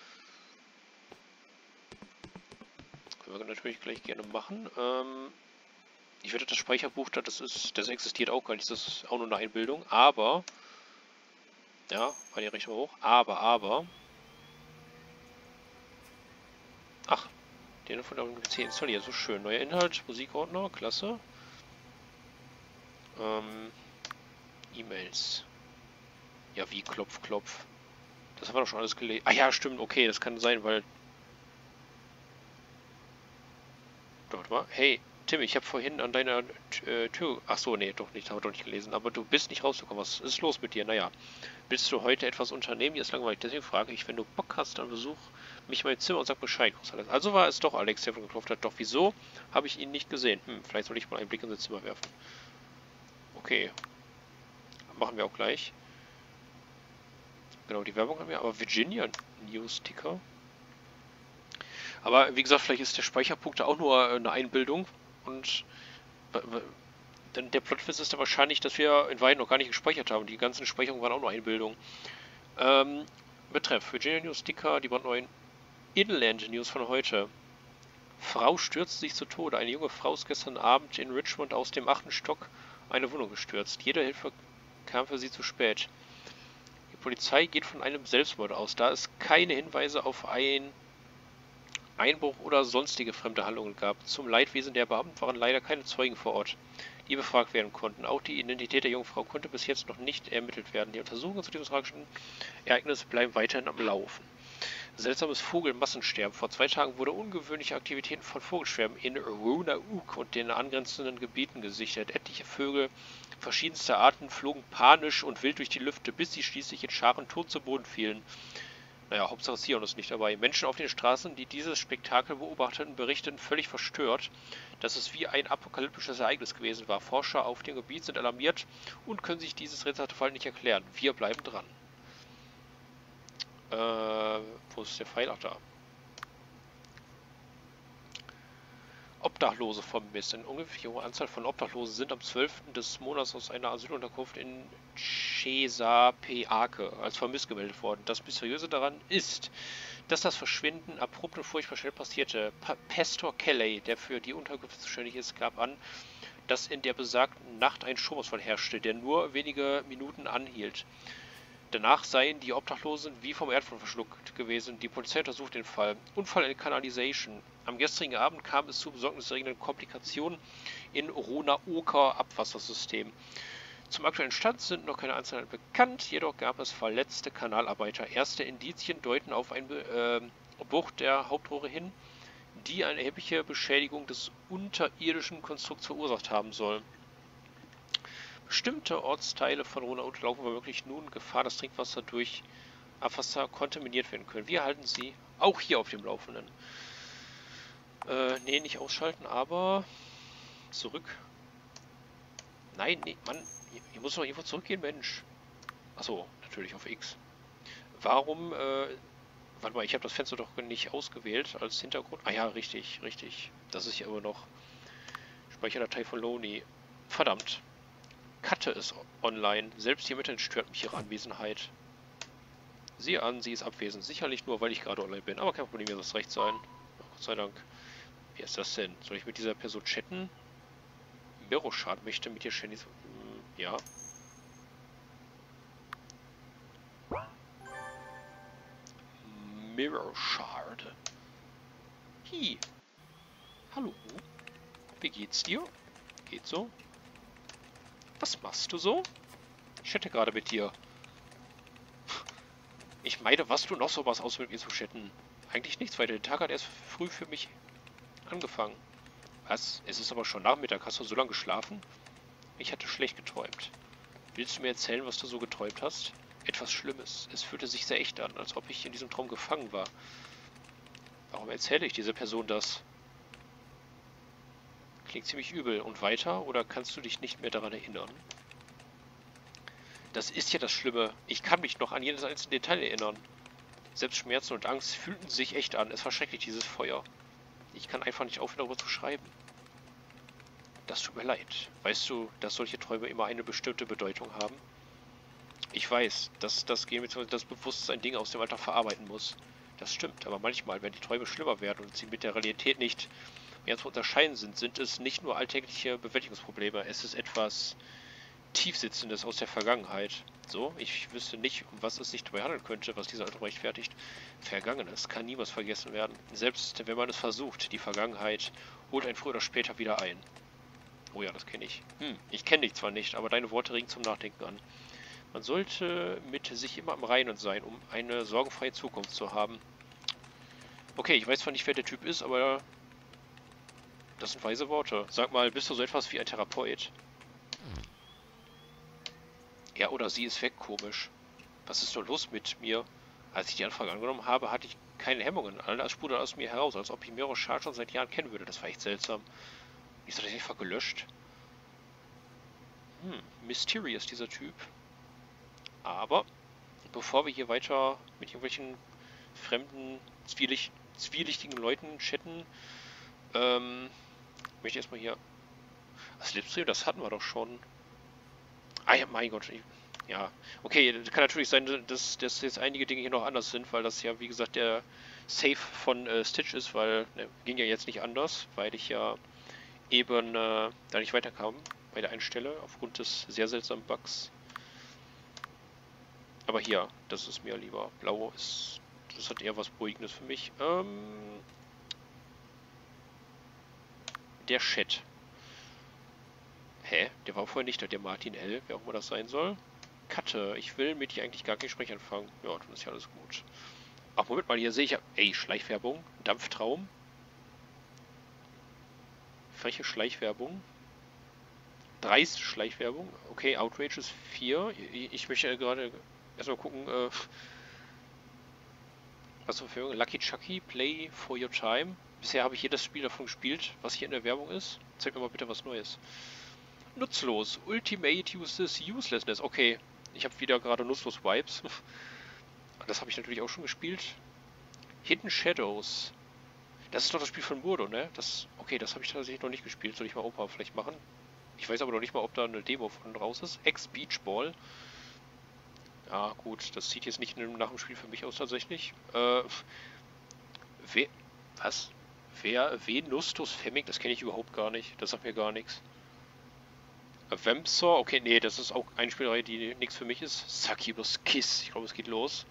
Können wir natürlich gleich gerne machen. Ich werde das Speicherbuch, das existiert auch gar nicht, das ist auch nur eine Einbildung, aber... Ja, war die Rechnung hoch. Aber... Ach, den von der PC installiert, so schön. Neuer Inhalt, Musikordner, klasse. E-Mails. Ja, wie Klopf, Klopf. Das haben wir doch schon alles gelesen. Ah ja, stimmt, okay, das kann sein, weil... Dort mal. Hey, Tim, ich habe vorhin an deiner Tür... Ach so, nee, doch nicht, haben wir doch nicht gelesen. Aber du bist nicht rausgekommen. Was ist los mit dir? Naja, willst du heute etwas unternehmen? Hier ist langweilig. Deswegen frage ich, wenn du Bock hast, dann besuch mich in meinem Zimmer und sag Bescheid. Also war es doch Alex, der geklopft hat. Doch wieso habe ich ihn nicht gesehen? Vielleicht soll ich mal einen Blick in sein Zimmer werfen. Okay. Machen wir auch gleich. Genau, die Werbung haben wir. Aber Virginia News-Ticker. Aber wie gesagt, vielleicht ist der Speicherpunkt auch nur eine Einbildung. Und dann der Plotwitz ist dann wahrscheinlich, dass wir in Wahrheit noch gar nicht gespeichert haben. Die ganzen Speicherungen waren auch nur Einbildungen. Betreff Virginia News-Ticker, die brandneuen Inland News von heute. Frau stürzt sich zu Tode. Eine junge Frau ist gestern Abend in Richmond aus dem 8. Stock eine Wohnung gestürzt. Jede Hilfe kam für sie zu spät. Die Polizei geht von einem Selbstmord aus, da es keine Hinweise auf einen Einbruch oder sonstige fremde Handlungen gab. Zum Leidwesen der Beamten waren leider keine Zeugen vor Ort, die befragt werden konnten. Auch die Identität der jungen Frau konnte bis jetzt noch nicht ermittelt werden. Die Untersuchungen zu diesem tragischen Ereignis bleiben weiterhin am Laufen. Seltsames Vogelmassensterben. Vor 2 Tagen wurde ungewöhnliche Aktivitäten von Vogelschwärmen in Roanoke und den angrenzenden Gebieten gesichtet. Etliche Vögel verschiedenster Arten flogen panisch und wild durch die Lüfte, bis sie schließlich in Scharen tot zu Boden fielen. Naja, Hauptsache Sion ist nicht dabei. Menschen auf den Straßen, die dieses Spektakel beobachteten, berichteten völlig verstört, dass es wie ein apokalyptisches Ereignis gewesen war. Forscher auf dem Gebiet sind alarmiert und können sich dieses rätselhafte Fall nicht erklären. Wir bleiben dran. Wo ist der Pfeil? Ach, da. Obdachlose vermisst. Eine ungefähr hohe Anzahl von Obdachlosen sind am 12. des Monats aus einer Asylunterkunft in Chesapeake als vermisst gemeldet worden. Das Mysteriöse daran ist, dass das Verschwinden abrupt und furchtbar schnell passierte. Pastor Kelly, der für die Unterkünfte zuständig ist, gab an, dass in der besagten Nacht ein Stromausfall herrschte, der nur wenige Minuten anhielt. Danach seien die Obdachlosen wie vom Erdboden verschluckt gewesen. Die Polizei untersucht den Fall. Unfall in Canalization. Am gestrigen Abend kam es zu besorgniserregenden Komplikationen in Roanoker Abwassersystem. Zum aktuellen Stand sind noch keine Einzelheiten bekannt, jedoch gab es verletzte Kanalarbeiter. Erste Indizien deuten auf einen Bruch der Hauptrohre hin, die eine erhebliche Beschädigung des unterirdischen Konstrukts verursacht haben soll. Bestimmte Ortsteile von Roanoke laufen womöglich nun Gefahr, dass Trinkwasser durch Abwasser kontaminiert werden können. Wir halten Sie auch hier auf dem Laufenden. Nee, nicht ausschalten, aber zurück. Nein, nee, Mann, hier muss doch irgendwo zurückgehen, Mensch. Achso, natürlich auf X. Warum, warte mal, ich habe das Fenster doch nicht ausgewählt als Hintergrund. Ah ja, richtig, richtig. Das ist ja immer noch Speicherdatei von Loney. Verdammt. Katte ist online. Selbst die Ermittlerin stört mich ihre Anwesenheit. Siehe an, sie ist abwesend. Sicherlich nur, weil ich gerade online bin. Aber kein Problem, mir soll es recht sein. Gott sei Dank. Wie ist das denn? Soll ich mit dieser Person chatten? Miroshard möchte mit dir chatten. Ja. Miroshard. Hi. Hallo. Wie geht's dir? Geht so? Was machst du so? Ich chatte gerade mit dir. Ich meine, was du noch sowas aus mit mir zu chatten? Eigentlich nichts, weil der Tag hat erst früh für mich angefangen. Was? Es ist aber schon Nachmittag. Hast du so lange geschlafen? Ich hatte schlecht geträumt. Willst du mir erzählen, was du so geträumt hast? Etwas Schlimmes. Es fühlte sich sehr echt an, als ob ich in diesem Traum gefangen war. Warum erzähle ich dieser Person das? Klingt ziemlich übel. Und weiter? Oder kannst du dich nicht mehr daran erinnern? Das ist ja das Schlimme. Ich kann mich noch an jedes einzelne Detail erinnern. Selbst Schmerzen und Angst fühlten sich echt an. Es war schrecklich, dieses Feuer. Ich kann einfach nicht aufhören, darüber zu schreiben. Das tut mir leid. Weißt du, dass solche Träume immer eine bestimmte Bedeutung haben? Ich weiß, dass das Gen bzw. das Bewusstsein Dinge aus dem Alltag verarbeiten muss. Das stimmt, aber manchmal, wenn die Träume schlimmer werden und sie mit der Realität nicht mehr zu unterscheiden sind, sind es nicht nur alltägliche Bewältigungsprobleme, es ist etwas Tiefsitzendes aus der Vergangenheit. So, ich wüsste nicht, um was es sich dabei handeln könnte, was dieser Albtraum rechtfertigt. Vergangenes kann niemals vergessen werden. Selbst wenn man es versucht, die Vergangenheit holt einen früher oder später wieder ein. Oh ja, das kenne ich. Ich kenne dich zwar nicht, aber deine Worte regen zum Nachdenken an. Man sollte mit sich immer im Reinen sein, um eine sorgenfreie Zukunft zu haben. Okay, ich weiß zwar nicht, wer der Typ ist, aber das sind weise Worte. Sag mal, bist du so etwas wie ein Therapeut? Er oder sie ist weg, komisch. Was ist nur los mit mir? Als ich die Anfrage angenommen habe, hatte ich keine Hemmungen. Alles sprudelte aus mir heraus, als ob ich mehrere Schar schon seit Jahren kennen würde. Das war echt seltsam. Wieso hat er einfach gelöscht? Mysterious, dieser Typ. Aber, bevor wir hier weiter mit irgendwelchen fremden, zwielichtigen Leuten chatten, möchte ich erstmal hier... Das Slipstream, das hatten wir doch schon. Ah ja, mein Gott. Ja, okay, kann natürlich sein, dass jetzt einige Dinge hier noch anders sind, weil das ja, wie gesagt, der Save von Stitch ist, weil ging ja jetzt nicht anders, weil ich ja eben da nicht weiterkam bei der Einstelle aufgrund des sehr seltsamen Bugs. Aber hier, das ist mir lieber. Blau ist, das hat eher was Beruhigendes für mich. Der Chat. Hä? Der war vorher nicht da, der Martin L., wer auch immer das sein soll. Katte, ich will mit dir eigentlich gar kein Gespräch anfangen. Ja, dann ist ja alles gut. Ach, Moment mal, hier sehe ich ja... Ey, Schleichwerbung. Dampftraum. Freche Schleichwerbung. Dreiste Schleichwerbung. Okay, Outrage ist 4. Ich möchte gerade erstmal gucken, was für Werbung. Lucky Chucky, Play for your time. Bisher habe ich jedes Spiel davon gespielt, was hier in der Werbung ist. Zeig mir mal bitte was Neues. Nutzlos. Ultimate uses uselessness. Okay, ich habe wieder gerade nutzlos Vibes. Das habe ich natürlich auch schon gespielt. Hidden Shadows. Das ist doch das Spiel von Murdo, ne? Okay, das habe ich tatsächlich noch nicht gespielt. Soll ich mal Opa vielleicht machen? Ich weiß aber noch nicht mal, ob da eine Demo von raus ist. Ex-Beach Ball. Ja, gut, das sieht jetzt nicht nach dem Spiel für mich aus tatsächlich. Was? Venustus Femming? Das kenne ich überhaupt gar nicht. Das sagt mir gar nichts. Vamsor, okay, nee, das ist auch eine Spielreihe, die nichts für mich ist. Succubus Kiss, ich glaube, es geht los.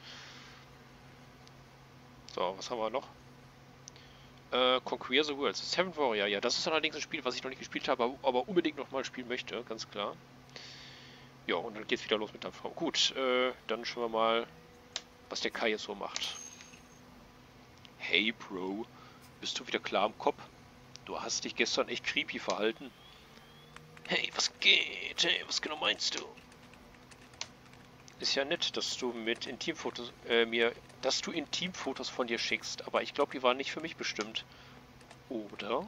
So, was haben wir noch? Conquer the World, Seven Warrior, ja, das ist allerdings ein Spiel, was ich noch nicht gespielt habe, aber unbedingt nochmal spielen möchte, ganz klar. Ja, und dann geht's wieder los mit der Frau. Gut, dann schauen wir mal, was der Kai jetzt so macht. Hey, Bro, bist du wieder klar im Kopf? Du hast dich gestern echt creepy verhalten. Hey, was geht? Hey, was genau meinst du? Ist ja nett, dass du mit Intimfotos dass du Intimfotos von dir schickst, aber ich glaube, die waren nicht für mich bestimmt. Oder?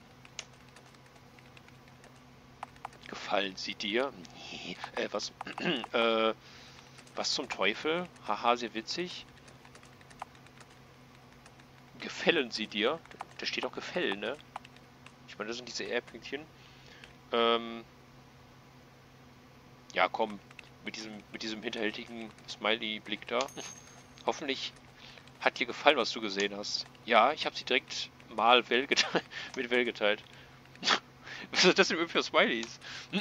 Gefallen sie dir? Nee. Was? Was zum Teufel? Haha, sehr witzig. Gefällen sie dir? Da steht auch Gefällen, ne? Ich meine, das sind diese R-Pünktchen. Ja, komm, mit diesem hinterhältigen Smiley-Blick da. Hoffentlich hat dir gefallen, was du gesehen hast. Ja, ich habe sie direkt mal mit Well geteilt. Was ist das denn für Smileys?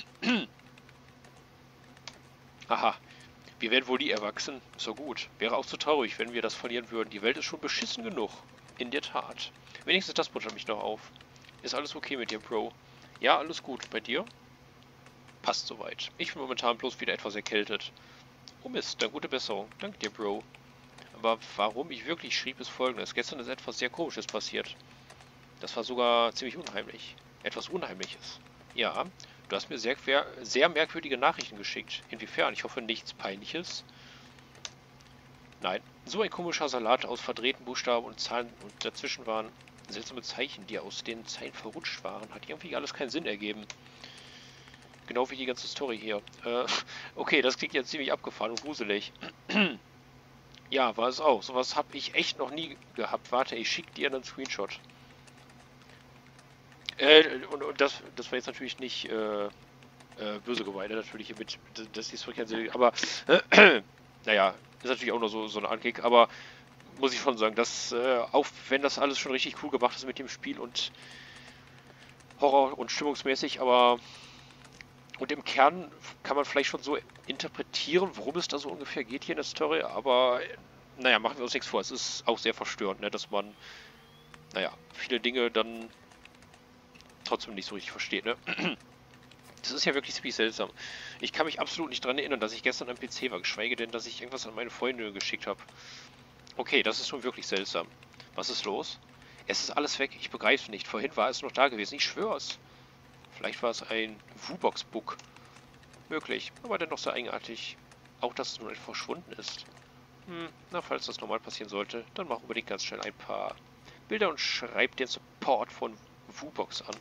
Aha, wir werden wohl nie erwachsen. Ist doch gut. Wäre auch zu traurig, wenn wir das verlieren würden. Die Welt ist schon beschissen genug. In der Tat. Wenigstens das muntert mich noch auf. Ist alles okay mit dir, Bro? Ja, alles gut. Bei dir? Passt soweit. Ich bin momentan bloß wieder etwas erkältet. Oh Mist, dann gute Besserung. Danke dir, Bro. Aber warum ich wirklich schrieb, ist folgendes. Gestern ist etwas sehr Komisches passiert. Das war sogar ziemlich unheimlich. Etwas Unheimliches. Ja, du hast mir sehr merkwürdige Nachrichten geschickt. Inwiefern? Ich hoffe nichts Peinliches. Nein. So ein komischer Salat aus verdrehten Buchstaben und Zahlen und dazwischen waren seltsame Zeichen, die aus den Zeilen verrutscht waren. Hat irgendwie alles keinen Sinn ergeben. Genau wie die ganze Story hier. Okay, das klingt jetzt ziemlich abgefahren und gruselig. Ja, war es auch. Sowas habe ich echt noch nie gehabt. Warte, ich schicke dir einen Screenshot. Und das war jetzt natürlich nicht böse gemeint, ne? Natürlich hier mit, dass die Zurückkehren, aber naja, ist natürlich auch nur so ein Ankick, aber muss ich schon sagen, dass auch wenn das alles schon richtig cool gemacht ist mit dem Spiel und Horror und stimmungsmäßig, aber und im Kern kann man vielleicht schon so interpretieren, worum es da so ungefähr geht hier in der Story, aber naja, machen wir uns nichts vor. Es ist auch sehr verstörend, ne, dass man, naja, viele Dinge dann trotzdem nicht so richtig versteht, ne? Das ist ja wirklich ziemlich seltsam. Ich kann mich absolut nicht daran erinnern, dass ich gestern am PC war, geschweige denn, dass ich irgendwas an meine Freunde geschickt habe. Okay, das ist schon wirklich seltsam. Was ist los? Es ist alles weg, ich begreife es nicht. Vorhin war es noch da gewesen, ich schwör's. Vielleicht war es ein Vubox-Bug. Möglich, aber dennoch sehr eigenartig. Auch, dass es nun einfach verschwunden ist. Na, falls das normal passieren sollte, dann mach unbedingt ganz schnell ein paar Bilder und schreib den Support von Vubox an.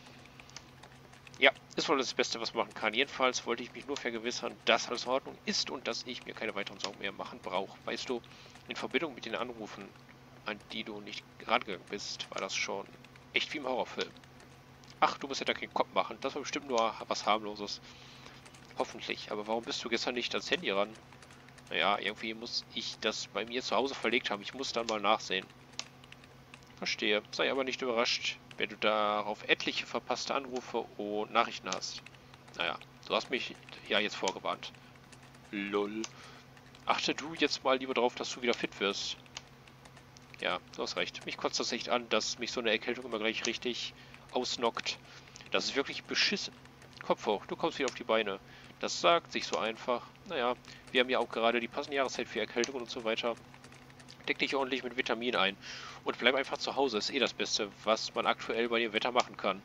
Ja, ist wohl das Beste, was man machen kann. Jedenfalls wollte ich mich nur vergewissern, dass alles in Ordnung ist und dass ich mir keine weiteren Sorgen mehr machen brauche. Weißt du, in Verbindung mit den Anrufen, an die du nicht rangegangen bist, war das schon echt wie im Horrorfilm. Ach, du musst ja da keinen Kopf machen. Das war bestimmt nur was harmloses. Hoffentlich. Aber warum bist du gestern nicht ans Handy ran? Naja, irgendwie muss ich das bei mir zu Hause verlegt haben. Ich muss dann mal nachsehen. Verstehe. Sei aber nicht überrascht, wenn du darauf etliche verpasste Anrufe und Nachrichten hast. Naja, du hast mich ja jetzt vorgewarnt. Lol. Achte du jetzt mal lieber darauf, dass du wieder fit wirst. Ja, du hast recht. Mich kotzt das echt an, dass mich so eine Erkältung immer gleich richtig ausnockt. Das ist wirklich beschissen. Kopf hoch, du kommst wieder auf die Beine. Das sagt sich so einfach. Naja, wir haben ja auch gerade die passende Jahreszeit für Erkältungen und so weiter. Deck dich ordentlich mit Vitamin ein. Und bleib einfach zu Hause, ist eh das Beste, was man aktuell bei dem Wetter machen kann.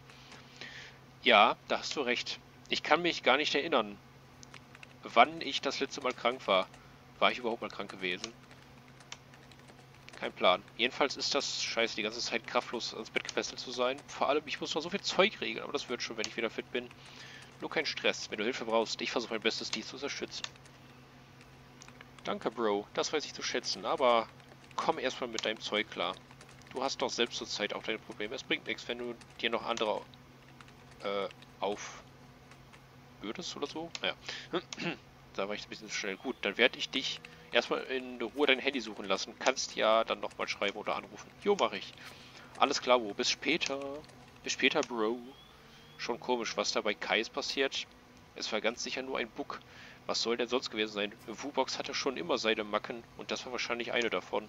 Ja, da hast du recht. Ich kann mich gar nicht erinnern, wann ich das letzte Mal krank war. War ich überhaupt mal krank gewesen? Kein Plan. Jedenfalls ist das scheiße, die ganze Zeit kraftlos ans Bett gefesselt zu sein. Vor allem, ich muss noch so viel Zeug regeln, aber das wird schon, wenn ich wieder fit bin. Nur kein Stress. Wenn du Hilfe brauchst, ich versuche mein Bestes, dich zu unterstützen. Danke, Bro. Das weiß ich zu schätzen, aber komm erstmal mit deinem Zeug klar. Du hast doch selbst zur Zeit auch deine Probleme. Es bringt nichts, wenn du dir noch andere aufbürdest oder so. Naja. Da war ich ein bisschen zu schnell. Gut, dann werde ich dich erstmal in Ruhe dein Handy suchen lassen. Kannst ja dann nochmal schreiben oder anrufen. Jo, mache ich. Alles klar, Bro. Bis später. Bis später, Bro. Schon komisch, was da bei Kai ist passiert. Es war ganz sicher nur ein Bug. Was soll denn sonst gewesen sein? Vubox hatte schon immer seine Macken und das war wahrscheinlich eine davon.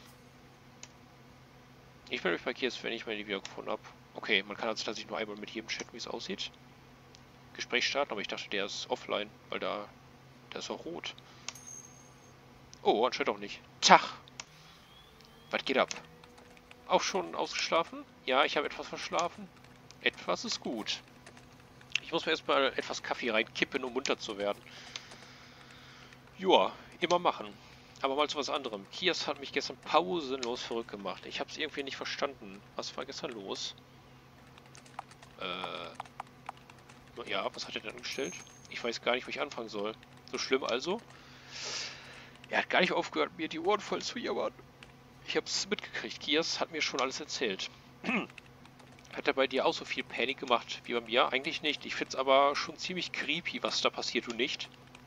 Ich melde mich bei Kies, wenn ich meine wieder gefunden habe. Okay, man kann also tatsächlich nur einmal mit jedem chatten, wie es aussieht. Gespräch starten, aber ich dachte, der ist offline, weil der ist auch rot. Oh, anscheinend auch nicht. Tach! Was geht ab? Auch schon ausgeschlafen? Ja, ich habe etwas verschlafen. Etwas ist gut. Ich muss mir erstmal etwas Kaffee reinkippen, um munter zu werden. Joa, immer machen. Aber mal zu was anderem. Kias hat mich gestern pausenlos verrückt gemacht. Ich habe es irgendwie nicht verstanden. Was war gestern los? Ja, was hat er denn angestellt? Ich weiß gar nicht, wo ich anfangen soll. So schlimm also? Er hat gar nicht aufgehört, mir die Ohren voll zu jammern. Ich hab's mitgekriegt. Kias hat mir schon alles erzählt. Hat er bei dir auch so viel Panik gemacht wie bei mir? Eigentlich nicht. Ich find's aber schon ziemlich creepy, was da passiert, du nicht?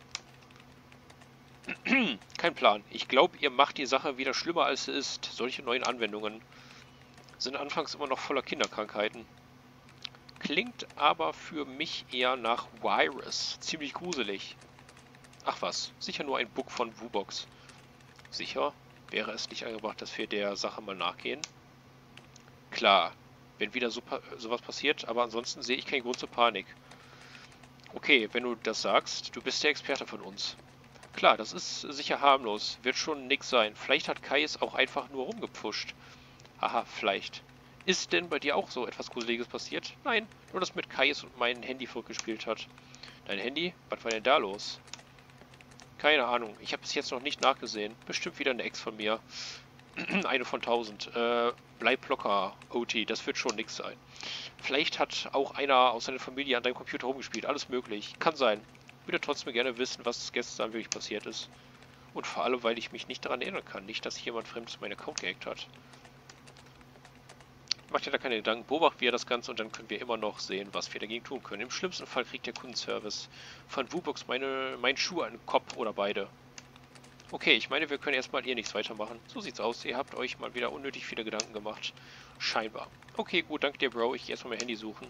Kein Plan. Ich glaube, ihr macht die Sache wieder schlimmer, als sie ist. Solche neuen Anwendungen sind anfangs immer noch voller Kinderkrankheiten. Klingt aber für mich eher nach Virus. Ziemlich gruselig. Ach was, sicher nur ein Bug von Vubox. Sicher? Wäre es nicht angebracht, dass wir der Sache mal nachgehen? Klar, wenn wieder sowas passiert, aber ansonsten sehe ich keinen Grund zur Panik. Okay, wenn du das sagst, du bist der Experte von uns. Klar, das ist sicher harmlos, wird schon nix sein. Vielleicht hat Kai es auch einfach nur rumgepfuscht. Haha, vielleicht. Ist denn bei dir auch so etwas Gruseliges passiert? Nein, nur dass mit Kai es und mein Handy verrückt gespielt hat. Dein Handy? Was war denn da los? Keine Ahnung, ich habe es jetzt noch nicht nachgesehen. Bestimmt wieder eine Ex von mir. Eine von 1000. Bleib locker, OT, das wird schon nix sein. Vielleicht hat auch einer aus seiner Familie an deinem Computer rumgespielt, alles möglich. Kann sein. Würde trotzdem gerne wissen, was gestern wirklich passiert ist. Und vor allem, weil ich mich nicht daran erinnern kann. Nicht, dass jemand Fremdes meinen Account gehackt hat. Mach dir da keine Gedanken, beobachten wir das Ganze und dann können wir immer noch sehen, was wir dagegen tun können. Im schlimmsten Fall kriegt der Kundenservice von Wubox meinen Schuh an den Kopf oder beide. Okay, ich meine, wir können erstmal nichts weitermachen. So sieht's aus, ihr habt euch mal wieder unnötig viele Gedanken gemacht. Scheinbar. Okay, gut, danke dir, Bro. Ich gehe erstmal mein Handy suchen.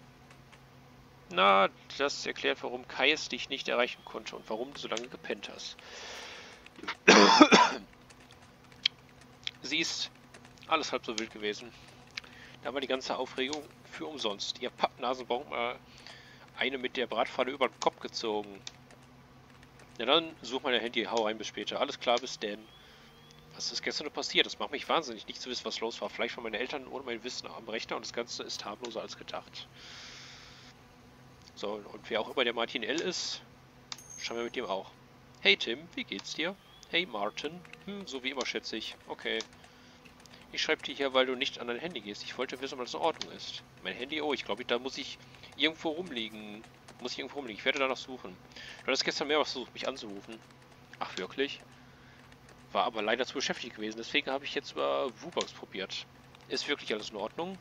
Na, das erklärt, warum Kais dich nicht erreichen konnte und warum du so lange gepennt hast. Siehst, alles halb so wild gewesen. Da war die ganze Aufregung für umsonst. Ihr Pappnasen braucht mal eine mit der Bratpfanne über den Kopf gezogen. Na dann, such mal dein Handy, hau rein, bis später. Alles klar, bis denn. Was ist gestern noch passiert? Das macht mich wahnsinnig, nicht zu wissen, was los war. Vielleicht waren meine Eltern ohne mein Wissen am Rechner und das Ganze ist harmloser als gedacht. So, und wer auch immer der Martin L. ist, schauen wir mit dem auch. Hey Tim, wie geht's dir? Hey Martin. So wie immer, schätze ich. Okay. Ich schreibe dir hier, weil du nicht an dein Handy gehst. Ich wollte wissen, ob das in Ordnung ist. Mein Handy? Oh, ich glaube, da muss ich irgendwo rumliegen. Ich werde danach suchen. Du hast gestern mehrmals versucht, mich anzurufen. Ach, wirklich? War aber leider zu beschäftigt gewesen. Deswegen habe ich jetzt über Wubox probiert. Ist wirklich alles in Ordnung?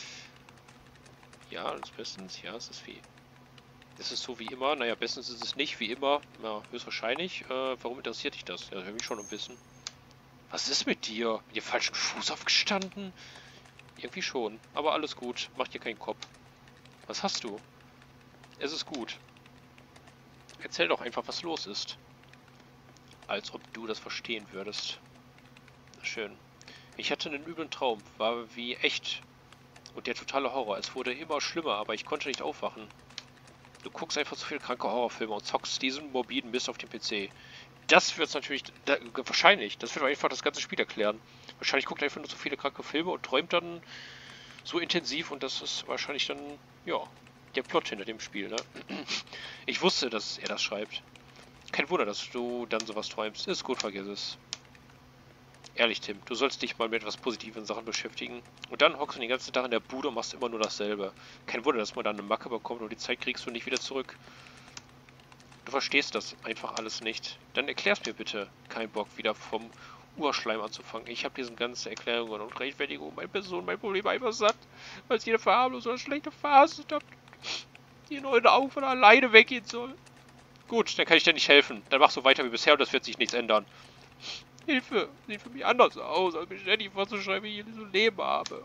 Ja, alles bestens. Ja, es ist wie... Es ist so wie immer. Naja, bestens ist es nicht. Wie immer. Ja, höchstwahrscheinlich. Warum interessiert dich das? Ja, das will ich schon wissen. Was ist mit dir? Mit dem falschen Fuß aufgestanden? Irgendwie schon. Aber alles gut. Mach dir keinen Kopf. Was hast du? Es ist gut. Erzähl doch einfach, was los ist. Als ob du das verstehen würdest. Schön. Ich hatte einen üblen Traum. War wie echt. Und der totale Horror. Es wurde immer schlimmer, aber ich konnte nicht aufwachen. Du guckst einfach so viele kranke Horrorfilme und zockst diesen morbiden Mist auf dem PC. Das wird natürlich, wahrscheinlich, das wird einfach das ganze Spiel erklären. Wahrscheinlich guckt er einfach nur so viele kranke Filme und träumt dann so intensiv und das ist wahrscheinlich dann, ja, der Plot hinter dem Spiel, ne? Ich wusste, dass er das schreibt. Kein Wunder, dass du dann sowas träumst. Ist gut, vergiss es. Ehrlich, Tim, du sollst dich mal mit etwas positiven Sachen beschäftigen. Und dann hockst du den ganzen Tag in der Bude und machst immer nur dasselbe. Kein Wunder, dass man dann eine Macke bekommt und die Zeit kriegst du nicht wieder zurück. Du verstehst das einfach alles nicht. Dann erklär's mir bitte. Kein Bock, wieder vom Urschleim anzufangen. Ich habe diesen ganzen Erklärungen und Rechtfertigungen meine Person, mein Problem einfach satt. Weil es jede verharmlose oder schlechte Phase habt, die in euren Augen von alleine weggehen soll. Gut, dann kann ich dir nicht helfen. Dann machst du weiter wie bisher und das wird sich nichts ändern. Hilfe, sieht für mich anders aus, als mir ständig vorzuschreiben, wie ich so Leben habe.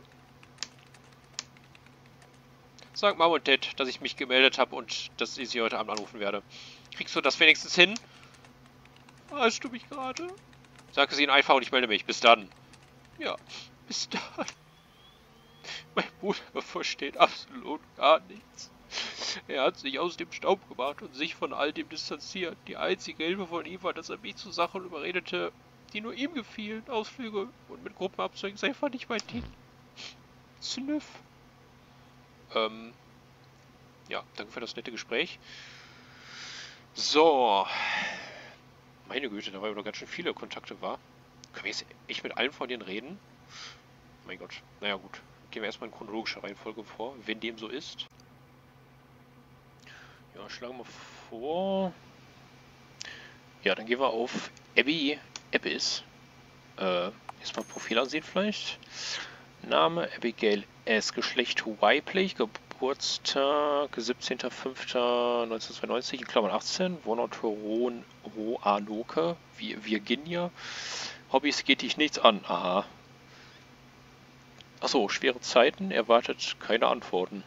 Sag Mom und Dad, dass ich mich gemeldet habe und dass ich sie heute Abend anrufen werde. Kriegst du das wenigstens hin? Hast du mich gerade? Sag es ihnen einfach und ich melde mich. Bis dann. Ja, bis dann. Mein Bruder versteht absolut gar nichts. Er hat sich aus dem Staub gemacht und sich von all dem distanziert. Die einzige Hilfe von ihm war, dass er mich zu Sachen überredete, die nur ihm gefielen. Ausflüge und mit Gruppen abzeugen sei einfach nicht mein Ding. Sniff. Ja, danke für das nette Gespräch. So. Meine Güte, da waren noch ganz schön viele Kontakte war. Können wir jetzt echt mit allen von denen reden? Mein Gott. Naja, gut. Gehen wir erstmal in chronologischer Reihenfolge vor, wenn dem so ist. Ja, schlagen wir vor. Ja, dann gehen wir auf Abby Abyss. Erstmal Profil ansehen vielleicht. Name Abigail S. Geschlecht weiblich. Geburtstag 17.05.1992, in Klammern 18. Wohnort Roanoke, Virginia. Hobbys geht dich nichts an. Aha. Achso, schwere Zeiten. Erwartet keine Antworten.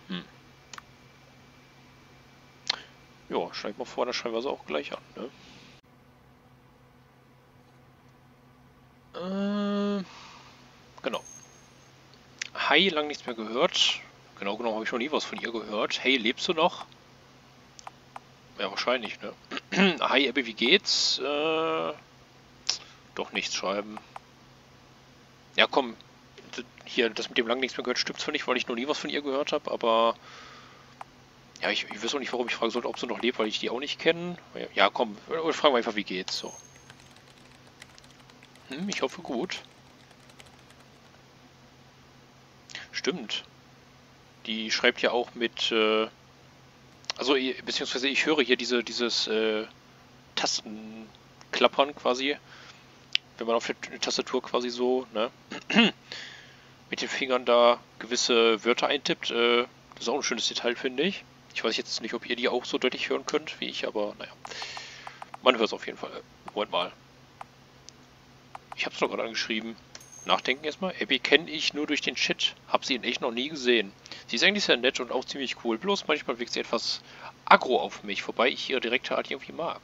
Ja, schreib mal vor, dann schreiben wir sie auch gleich an, ne? Genau. Hi, lang nichts mehr gehört. Genau genommen habe ich noch nie was von ihr gehört. Hey, lebst du noch? Ja, wahrscheinlich, ne? Hi, Abby, wie geht's? Doch nichts schreiben. Ja, komm. Hier, das mit dem lang nichts mehr gehört stimmt zwar nicht, weil ich noch nie was von ihr gehört habe, aber... Ja, ich weiß auch nicht, warum ich fragen sollte, ob sie noch lebt, weil ich die auch nicht kenne. Ja, komm, fragen wir einfach, wie geht's, so. Ich hoffe gut. Stimmt. Die schreibt ja auch mit, also, beziehungsweise ich höre hier dieses Tastenklappern quasi, wenn man auf der Tastatur quasi so, ne, mit den Fingern da gewisse Wörter eintippt. Das ist auch ein schönes Detail, finde ich. Ich weiß jetzt nicht, ob ihr die auch so deutlich hören könnt wie ich, aber naja. Man hört es auf jeden Fall. Moment mal. Ich habe es doch gerade angeschrieben. Nachdenken erstmal. Abby kenne ich nur durch den Chat. Hab sie in echt noch nie gesehen. Sie ist eigentlich sehr nett und auch ziemlich cool. Bloß manchmal wirkt sie etwas aggro auf mich, wobei ich ihre direkte Art irgendwie mag.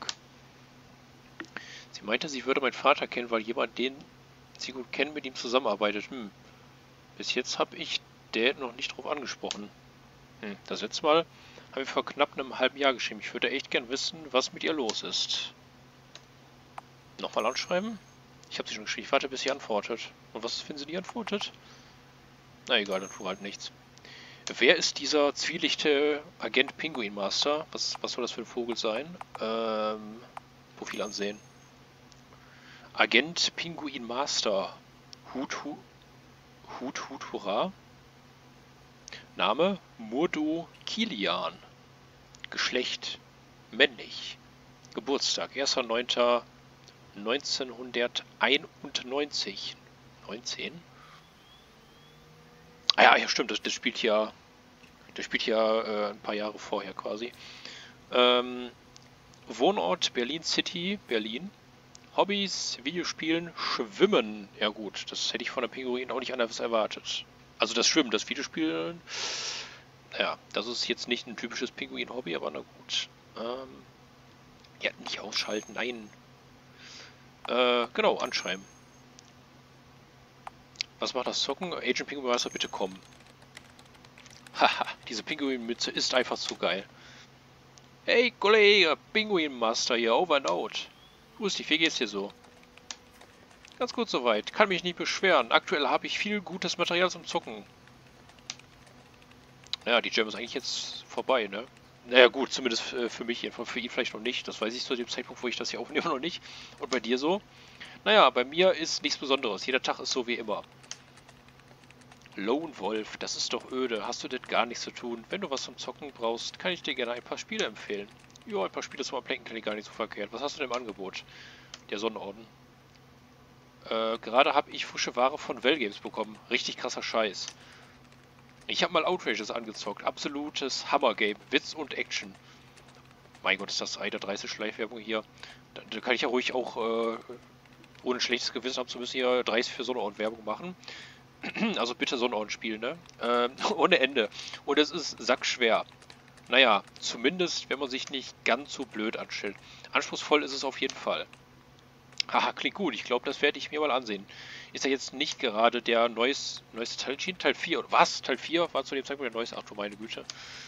Sie meinte, sie würde meinen Vater kennen, weil jemand, den sie gut kennt, mit ihm zusammenarbeitet. Bis jetzt habe ich Dad noch nicht drauf angesprochen. Das letzte Mal haben wir vor knapp einem halben Jahr geschrieben. Ich würde echt gern wissen, was mit ihr los ist. Nochmal anschreiben? Ich habe sie schon geschrieben. Ich warte, bis sie antwortet. Und was, wenn sie nie antwortet? Na egal, dann tue halt nichts. Wer ist dieser zwielichte Agent Pinguin Master? Was soll das für ein Vogel sein? Profil ansehen. Agent Pinguin Master. Hut, hurra. Name Murdo Kilian. Geschlecht männlich. Geburtstag 1.9.1991. 19? Ah ja, stimmt, das spielt ja ein paar Jahre vorher quasi. Wohnort Berlin City, Berlin. Hobbys, Videospielen, Schwimmen. Ja gut, das hätte ich von der Pinguin auch nicht anders erwartet. Also das Schwimmen, das Videospielen, ja, das ist jetzt nicht ein typisches Pinguin-Hobby, aber na gut. Ja, nicht ausschalten, nein. Genau, anschreiben. Was macht das Zocken? Agent Pinguin Master, bitte kommen. Haha, diese Pinguin-Mütze ist einfach zu geil. Hey Kollege, Pinguin Master hier, over and out. Grüß dich, wie geht's dir so? Ganz gut soweit, kann mich nicht beschweren. Aktuell habe ich viel gutes Material zum Zocken. Ja, die Jam ist eigentlich jetzt vorbei, ne? Naja gut, zumindest für mich, für ihn vielleicht noch nicht. Das weiß ich zu dem Zeitpunkt, wo ich das hier aufnehme, noch nicht. Und bei dir so? Naja, bei mir ist nichts Besonderes. Jeder Tag ist so wie immer. Lone Wolf, das ist doch öde. Hast du das gar nichts zu tun? Wenn du was zum Zocken brauchst, kann ich dir gerne ein paar Spiele empfehlen. Ja, ein paar Spiele zum Ablenken kann ich gar nicht so verkehrt. Was hast du denn im Angebot? Der Sonnenorden. Gerade habe ich frische Ware von Well Games bekommen. Richtig krasser Scheiß. Ich habe mal Outrageous angezockt. Absolutes Hammer-Game. Witz und Action. Mein Gott, ist das eine dreiste Schleichwerbung hier. Da kann ich ja ruhig auch, ohne ein schlechtes Gewissen haben zu müssen, hier dreist für Sonnenorden-Werbung machen. Also bitte Sonnenorden spielen, ne? Ohne Ende. Und es ist sackschwer. Naja, zumindest, wenn man sich nicht ganz so blöd anstellt. Anspruchsvoll ist es auf jeden Fall. Haha, klingt gut. Ich glaube, das werde ich mir mal ansehen. Ist ja jetzt nicht gerade der neueste Teil erschienen? Teil 4 oder was? Teil 4 war zu dem Zeitpunkt der neueste. Ach du meine Güte.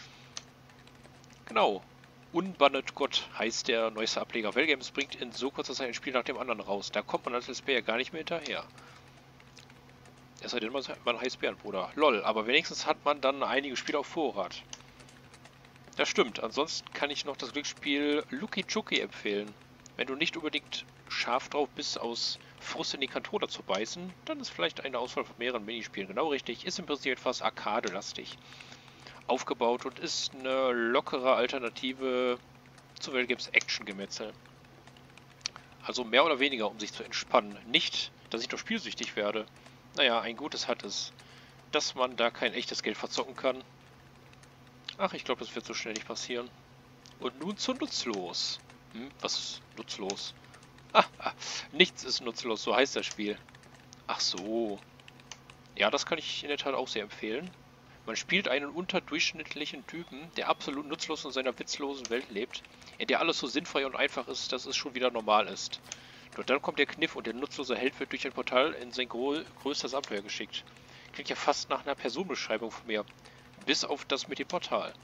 Genau. Unbannet Gott heißt der neueste Ableger. Well Games bringt in so kurzer Zeit ein Spiel nach dem anderen raus. Da kommt man als Let's Player gar nicht mehr hinterher. Es sei denn, man heißt Bärenbruder. Lol, aber wenigstens hat man dann einige Spiele auf Vorrat. Das stimmt. Ansonsten kann ich noch das Glücksspiel Lucky Chucky empfehlen. Wenn du nicht unbedingt scharf drauf bist, aus Frust in die Kantone zu beißen, dann ist vielleicht eine Auswahl von mehreren Minispielen genau richtig. Ist im Prinzip etwas Arcade-lastig aufgebaut und ist eine lockere Alternative zu Well Games Action-Gemetzel. Also mehr oder weniger, um sich zu entspannen. Nicht, dass ich doch spielsüchtig werde. Naja, ein Gutes hat es, dass man da kein echtes Geld verzocken kann. Ach, ich glaube, das wird so schnell nicht passieren. Und nun zu nutzlos. Was ist nutzlos? Nichts ist nutzlos, so heißt das Spiel. Ach so. Ja, das kann ich in der Tat auch sehr empfehlen. Man spielt einen unterdurchschnittlichen Typen, der absolut nutzlos in seiner witzlosen Welt lebt, in der alles so sinnfrei und einfach ist, dass es schon wieder normal ist. Doch dann kommt der Kniff und der nutzlose Held wird durch ein Portal in sein größtes Abenteuer geschickt. Klingt ja fast nach einer Personenbeschreibung von mir. Bis auf das mit dem Portal.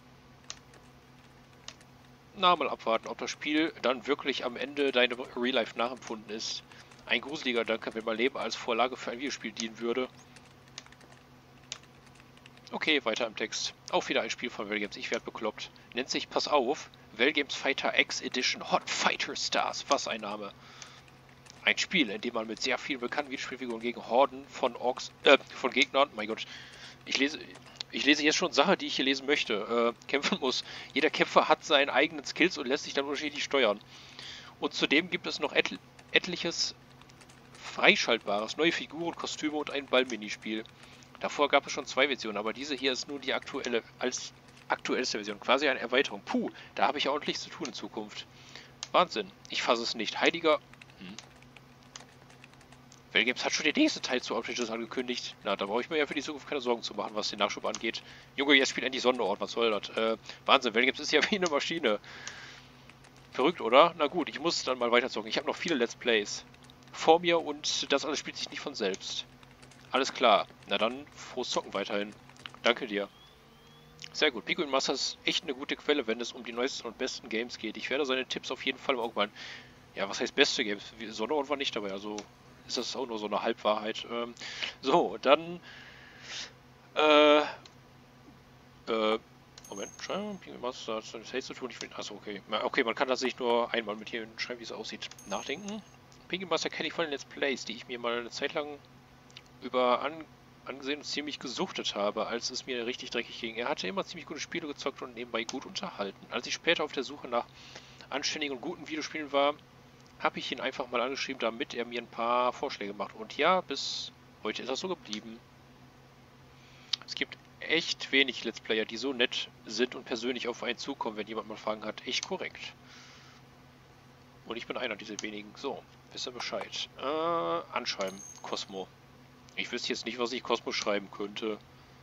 Na, mal abwarten, ob das Spiel dann wirklich am Ende deinem Real Life nachempfunden ist. Ein gruseliger Gedanke, wenn mein Leben als Vorlage für ein Videospiel dienen würde. Okay, weiter im Text. Auch wieder ein Spiel von Well Games, ich werde bekloppt. Nennt sich, pass auf, Well Games Fighter X Edition Hot Fighter Stars. Was ein Name. Ein Spiel, in dem man mit sehr vielen bekannten Videospielfiguren gegen Horden von von Gegnern, mein Gott, ich lese jetzt schon Sachen, die ich hier lesen möchte, kämpfen muss. Jeder Kämpfer hat seinen eigenen Skills und lässt sich dann unterschiedlich steuern. Und zudem gibt es noch etliches Freischaltbares, neue Figuren, Kostüme und ein Ball-Minispiel. Davor gab es schon 2 Versionen, aber diese hier ist nur die aktuelle, als aktuellste Version. Quasi eine Erweiterung. Puh, da habe ich ja ordentlich zu tun in Zukunft. Wahnsinn. Ich fasse es nicht. Heiliger... Games hat schon den nächsten Teil zu Outrageous angekündigt. Na, da brauche ich mir ja für die Zukunft keine Sorgen zu machen, was den Nachschub angeht. Junge, jetzt spielt endlich Sonderort. Was soll das? Wahnsinn, Games ist ja wie eine Maschine. Verrückt, oder? Na gut, ich muss dann mal weiterzocken. Ich habe noch viele Let's Plays vor mir und das alles spielt sich nicht von selbst. Alles klar. Na dann, frohes Zocken weiterhin. Danke dir. Sehr gut. Pico Master ist echt eine gute Quelle, wenn es um die neuesten und besten Games geht. Ich werde seine Tipps auf jeden Fall im Auge behalten. Ja, was heißt beste Games? Sonderort war nicht dabei, also ist das auch nur so eine Halbwahrheit. So, dann Moment, schreiben, Pico Master hat seine Sales zu tun. Ich will, achso, okay. Okay, man kann tatsächlich nur einmal mit hier schreiben, wie es aussieht. Nachdenken. Pico Master kenne ich von den Let's Plays, die ich mir mal eine Zeit lang angesehen und ziemlich gesuchtet habe, als es mir richtig dreckig ging. Er hatte immer ziemlich gute Spiele gezockt und nebenbei gut unterhalten. Als ich später auf der Suche nach anständigen und guten Videospielen war, habe ich ihn einfach mal angeschrieben, damit er mir ein paar Vorschläge macht. Und ja, bis heute ist das so geblieben. Es gibt echt wenig Let's Player, die so nett sind und persönlich auf einen zukommen, wenn jemand mal Fragen hat. Echt korrekt. Und ich bin einer dieser wenigen. So, wisst ihr Bescheid. Anschreiben. Cosmo. Ich wüsste jetzt nicht, was ich Cosmo schreiben könnte.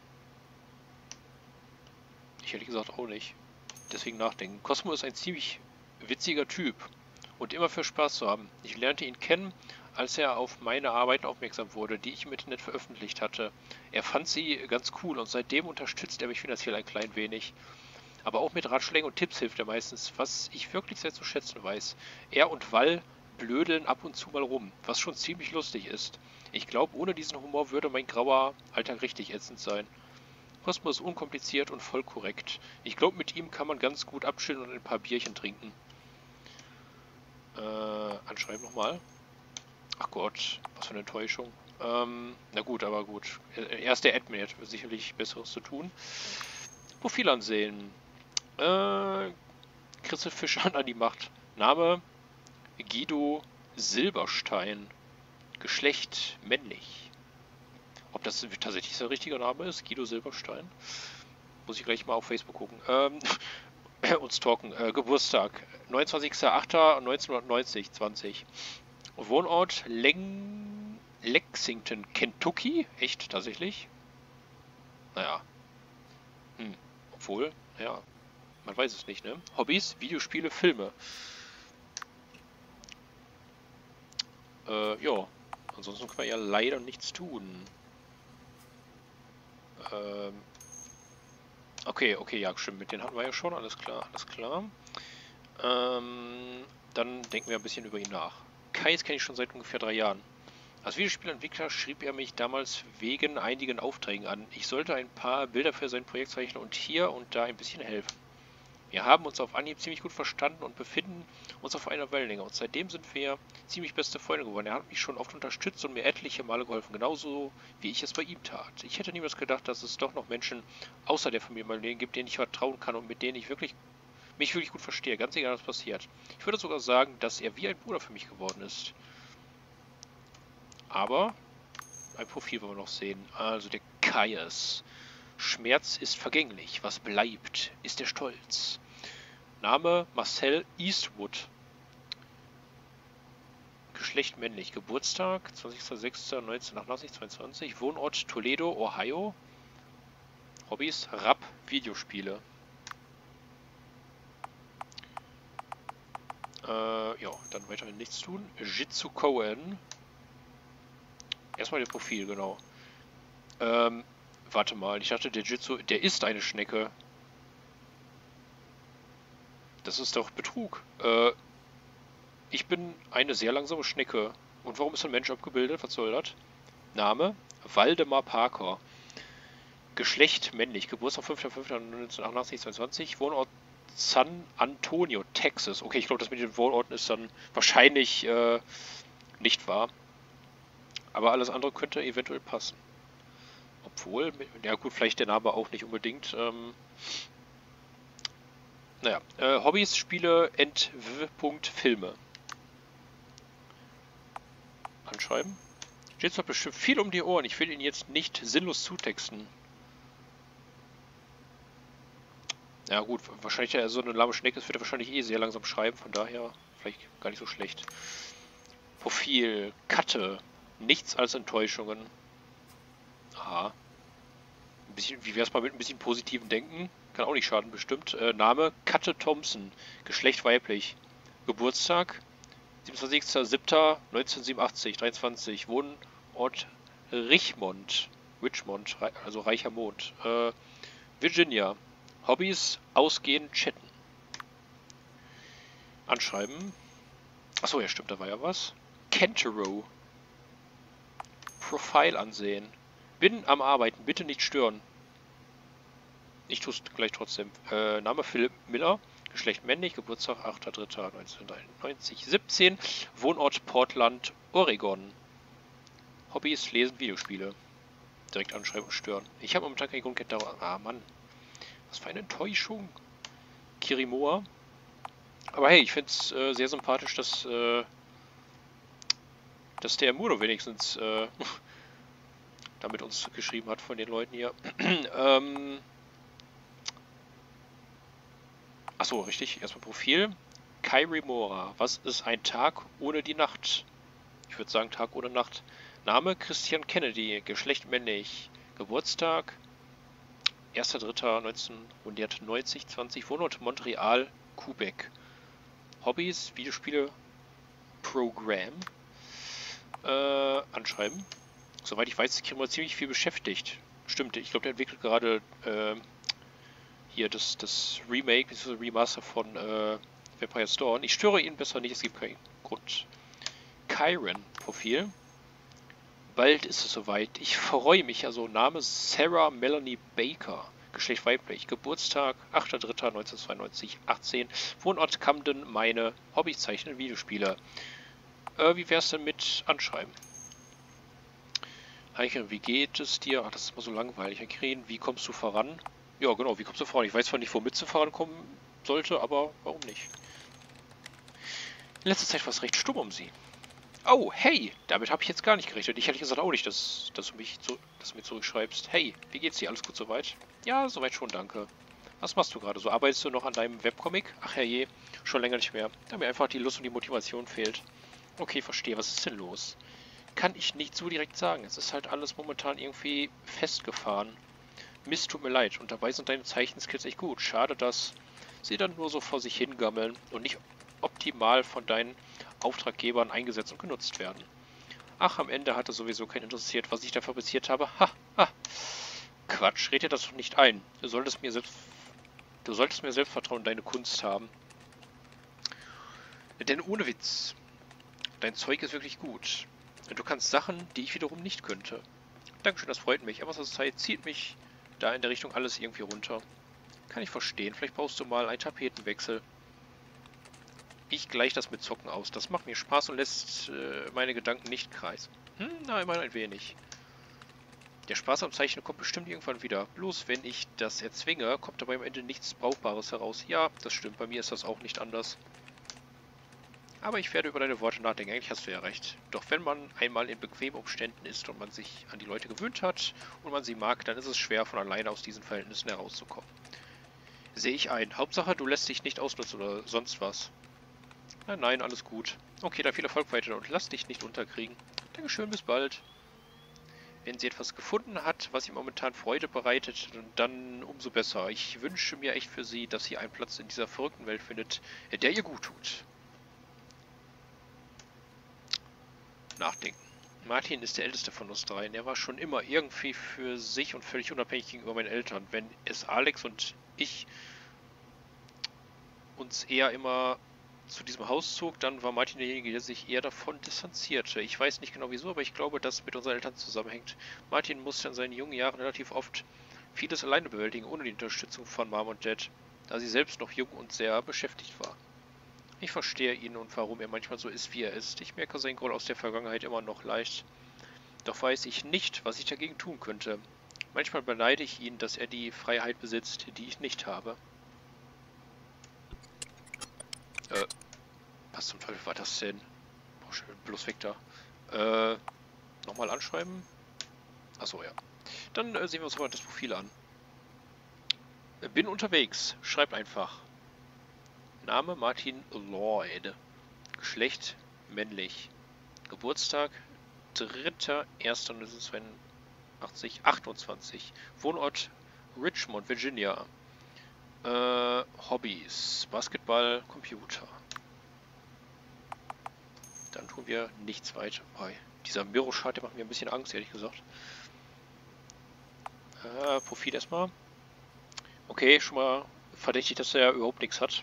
Ich hätte gesagt auch nicht. Deswegen nachdenken. Cosmo ist ein ziemlich witziger Typ und immer für Spaß zu haben. Ich lernte ihn kennen, als er auf meine Arbeiten aufmerksam wurde, die ich im Internet veröffentlicht hatte. Er fand sie ganz cool und seitdem unterstützt er mich finanziell ein klein wenig. Aber auch mit Ratschlägen und Tipps hilft er meistens, was ich wirklich sehr zu schätzen weiß. Er und Val blödeln ab und zu mal rum, was schon ziemlich lustig ist. Ich glaube, ohne diesen Humor würde mein grauer Alltag richtig ätzend sein. Cosmo ist unkompliziert und voll korrekt. Ich glaube, mit ihm kann man ganz gut abchillen und ein paar Bierchen trinken. Anschreiben nochmal. Ach Gott, was für eine Enttäuschung. Na gut, aber gut. Er ist der Admin, er hat sicherlich Besseres zu tun. Profil ansehen. Christel Fischer an die Macht. Name Guido Silberstein. Geschlecht männlich. Ob das tatsächlich sein richtiger Name ist, Guido Silberstein. Muss ich gleich mal auf Facebook gucken. Und stalken. Geburtstag 29.08.1990, 20. Wohnort Lexington, Kentucky. Echt, tatsächlich? Naja. Obwohl, ja. Man weiß es nicht, ne? Hobbys, Videospiele, Filme. Ja. Ansonsten können wir ja leider nichts tun. Okay, ja, stimmt. Mit denen hatten wir ja schon. Alles klar, alles klar. Dann denken wir ein bisschen über ihn nach. Kais kenne ich schon seit ungefähr 3 Jahren. Als Videospielentwickler schrieb er mich damals wegen einigen Aufträgen an. Ich sollte ein paar Bilder für sein Projekt zeichnen und hier und da ein bisschen helfen. Wir haben uns auf Anhieb ziemlich gut verstanden und befinden uns auf einer Wellenlänge. Und seitdem sind wir ziemlich beste Freunde geworden. Er hat mich schon oft unterstützt und mir etliche Male geholfen, genauso wie ich es bei ihm tat. Ich hätte niemals gedacht, dass es doch noch Menschen außer der Familie in meinem Leben gibt, denen ich vertrauen kann und mit denen ich mich wirklich gut verstehe, ganz egal was passiert. Ich würde sogar sagen, dass er wie ein Bruder für mich geworden ist. Aber ein Profil wollen wir noch sehen. Also der Kaius. Schmerz ist vergänglich. Was bleibt, ist der Stolz. Name Marcel Eastwood. Geschlecht männlich. Geburtstag 20.06.1988, 22. Wohnort Toledo, Ohio. Hobbys Rap, Videospiele. Ja, dann weiterhin nichts tun. Jitsu Cohen. Erstmal ihr Profil, genau. Warte mal, ich dachte, der Jitsu, der ist eine Schnecke. Das ist doch Betrug. Ich bin eine sehr langsame Schnecke. Und warum ist ein Mensch abgebildet? Was soll das? Name? Waldemar Parker. Geschlecht männlich. Geburtstag 5.5.1988, 22. Wohnort San Antonio, Texas. Okay, ich glaube, das mit den Wohnorten ist dann wahrscheinlich nicht wahr. Aber alles andere könnte eventuell passen. Obwohl, ja gut, vielleicht der Name auch nicht unbedingt. Naja, Hobbys, Spiele, Filme. Anschreiben. Steht zwar bestimmt viel um die Ohren. Ich will ihn jetzt nicht sinnlos zutexten. Ja gut, wahrscheinlich so eine lahme Schnecke wird er wahrscheinlich eh sehr langsam schreiben. Von daher vielleicht gar nicht so schlecht. Profil. Katte. Nichts als Enttäuschungen. Aha. Ein bisschen, wie wär's mal mit ein bisschen positiven Denken? Kann auch nicht schaden, bestimmt. Name Katte Thompson. Geschlecht weiblich. Geburtstag 27.07.1987, 23. Wohnort Richmond. Richmond, also reicher Mond. Virginia. Hobbys, ausgehen, chatten. Anschreiben. Achso, ja stimmt, da war ja was. Kentaro. Profile ansehen. Bin am Arbeiten, bitte nicht stören. Ich tue es gleich trotzdem. Name Philipp Miller. Geschlecht männlich, Geburtstag 8.3.1991, 17, Wohnort Portland, Oregon. Hobbys, Lesen, Videospiele. Direkt anschreiben und stören. Ich habe momentan keinen Grund, Ah, Mann. Was für eine Enttäuschung. Kirimoa. Aber hey, ich finde es sehr sympathisch, dass der Muro wenigstens da mit uns geschrieben hat von den Leuten hier. Achso, richtig. Erstmal Profil. Kairi Mora. Was ist ein Tag ohne die Nacht? Ich würde sagen Tag ohne Nacht. Name Christian Kennedy. Geschlecht männlich. Geburtstag 1.3.1990. 20. Wohnort Montreal, Quebec. Hobbys, Videospiele, Programm. Anschreiben. Soweit ich weiß, ist Kimo ziemlich viel beschäftigt. Stimmt, ich glaube, der entwickelt gerade hier das Remake, bzw. Remaster von Vampire Dawn. Ich störe ihn besser nicht, es gibt keinen Grund. Kyron Profil. Bald ist es soweit. Ich freue mich. Also Name Sarah Melanie Baker. Geschlecht weiblich. Geburtstag 8.3.1992. 18. Wohnort Camden. Meine Hobbys zeichnen Videospiele. Wie wär's denn mit Anschreiben? Heike, wie geht es dir? Ach, das ist immer so langweilig. Heike, wie kommst du voran? Ja, genau, wie kommst du voran? Ich weiß zwar nicht, womit du vorankommen sollte, aber warum nicht? In letzter Zeit war es recht stumm um sie. Oh, hey, damit habe ich jetzt gar nicht gerechnet. Ich hätte gesagt auch nicht, dass du mir zurückschreibst. Hey, wie geht's dir? Alles gut soweit? Ja, soweit schon, danke. Was machst du gerade so? Arbeitest du noch an deinem Webcomic? Ach herrje, schon länger nicht mehr. Da mir einfach die Lust und die Motivation fehlt. Okay, verstehe. Was ist denn los? Kann ich nicht so direkt sagen. Es ist halt alles momentan irgendwie festgefahren. Mist, tut mir leid. Und dabei sind deine Zeichenskills echt gut. Schade, dass sie dann nur so vor sich hingammeln und nicht optimal von deinen Auftraggebern eingesetzt und genutzt werden. Ach, am Ende hatte sowieso keinen interessiert, was ich da fabriziert habe. Ha, ha. Quatsch, red dir das doch nicht ein. Du solltest mir Selbstvertrauen in deine Kunst haben. Denn ohne Witz, dein Zeug ist wirklich gut. Du kannst Sachen, die ich wiederum nicht könnte. Dankeschön, das freut mich, aber zur Zeit zieht mich da in der Richtung alles irgendwie runter. Kann ich verstehen, vielleicht brauchst du mal einen Tapetenwechsel. Ich gleiche das mit Zocken aus. Das macht mir Spaß und lässt meine Gedanken nicht kreisen. Na, immerhin ein wenig. Der Spaß am Zeichnen kommt bestimmt irgendwann wieder. Bloß wenn ich das erzwinge, kommt dabei am Ende nichts Brauchbares heraus. Ja, das stimmt. Bei mir ist das auch nicht anders. Aber ich werde über deine Worte nachdenken. Eigentlich hast du ja recht. Doch wenn man einmal in bequemen Umständen ist und man sich an die Leute gewöhnt hat und man sie mag, dann ist es schwer, von alleine aus diesen Verhältnissen herauszukommen. Sehe ich ein. Hauptsache, du lässt dich nicht ausnutzen oder sonst was. Nein, alles gut. Okay, dann viel Erfolg weiter und lass dich nicht unterkriegen. Dankeschön, bis bald. Wenn sie etwas gefunden hat, was ihr momentan Freude bereitet, dann umso besser. Ich wünsche mir echt für sie, dass sie einen Platz in dieser verrückten Welt findet, der ihr gut tut. Nachdenken. Martin ist der älteste von uns dreien. Er war schon immer irgendwie für sich und völlig unabhängig gegenüber meinen Eltern. Wenn es Alex und ich uns eher immer zu diesem Haus zog, dann war Martin derjenige, der sich eher davon distanzierte. Ich weiß nicht genau wieso, aber ich glaube, dass es mit unseren Eltern zusammenhängt. Martin musste in seinen jungen Jahren relativ oft vieles alleine bewältigen, ohne die Unterstützung von Mom und Dad, da sie selbst noch jung und sehr beschäftigt war. Ich verstehe ihn und warum er manchmal so ist, wie er ist. Ich merke seinen Groll aus der Vergangenheit immer noch leicht. Doch weiß ich nicht, was ich dagegen tun könnte. Manchmal beneide ich ihn, dass er die Freiheit besitzt, die ich nicht habe. Was zum Teufel war das denn? Oh, schön, bloß weg da. Nochmal anschreiben. Achso, ja. Dann sehen wir uns mal das Profil an. Bin unterwegs. Schreibt einfach. Name Martin Lloyd. Geschlecht männlich. Geburtstag 3.1.1982. 28. Wohnort Richmond, Virginia. Hobbys. Basketball, Computer. Dann tun wir nichts weiter. Oh, dieser Mirror-Chart, der macht mir ein bisschen Angst, ehrlich gesagt. Profil erstmal. Okay, schon mal verdächtig, dass er überhaupt nichts hat.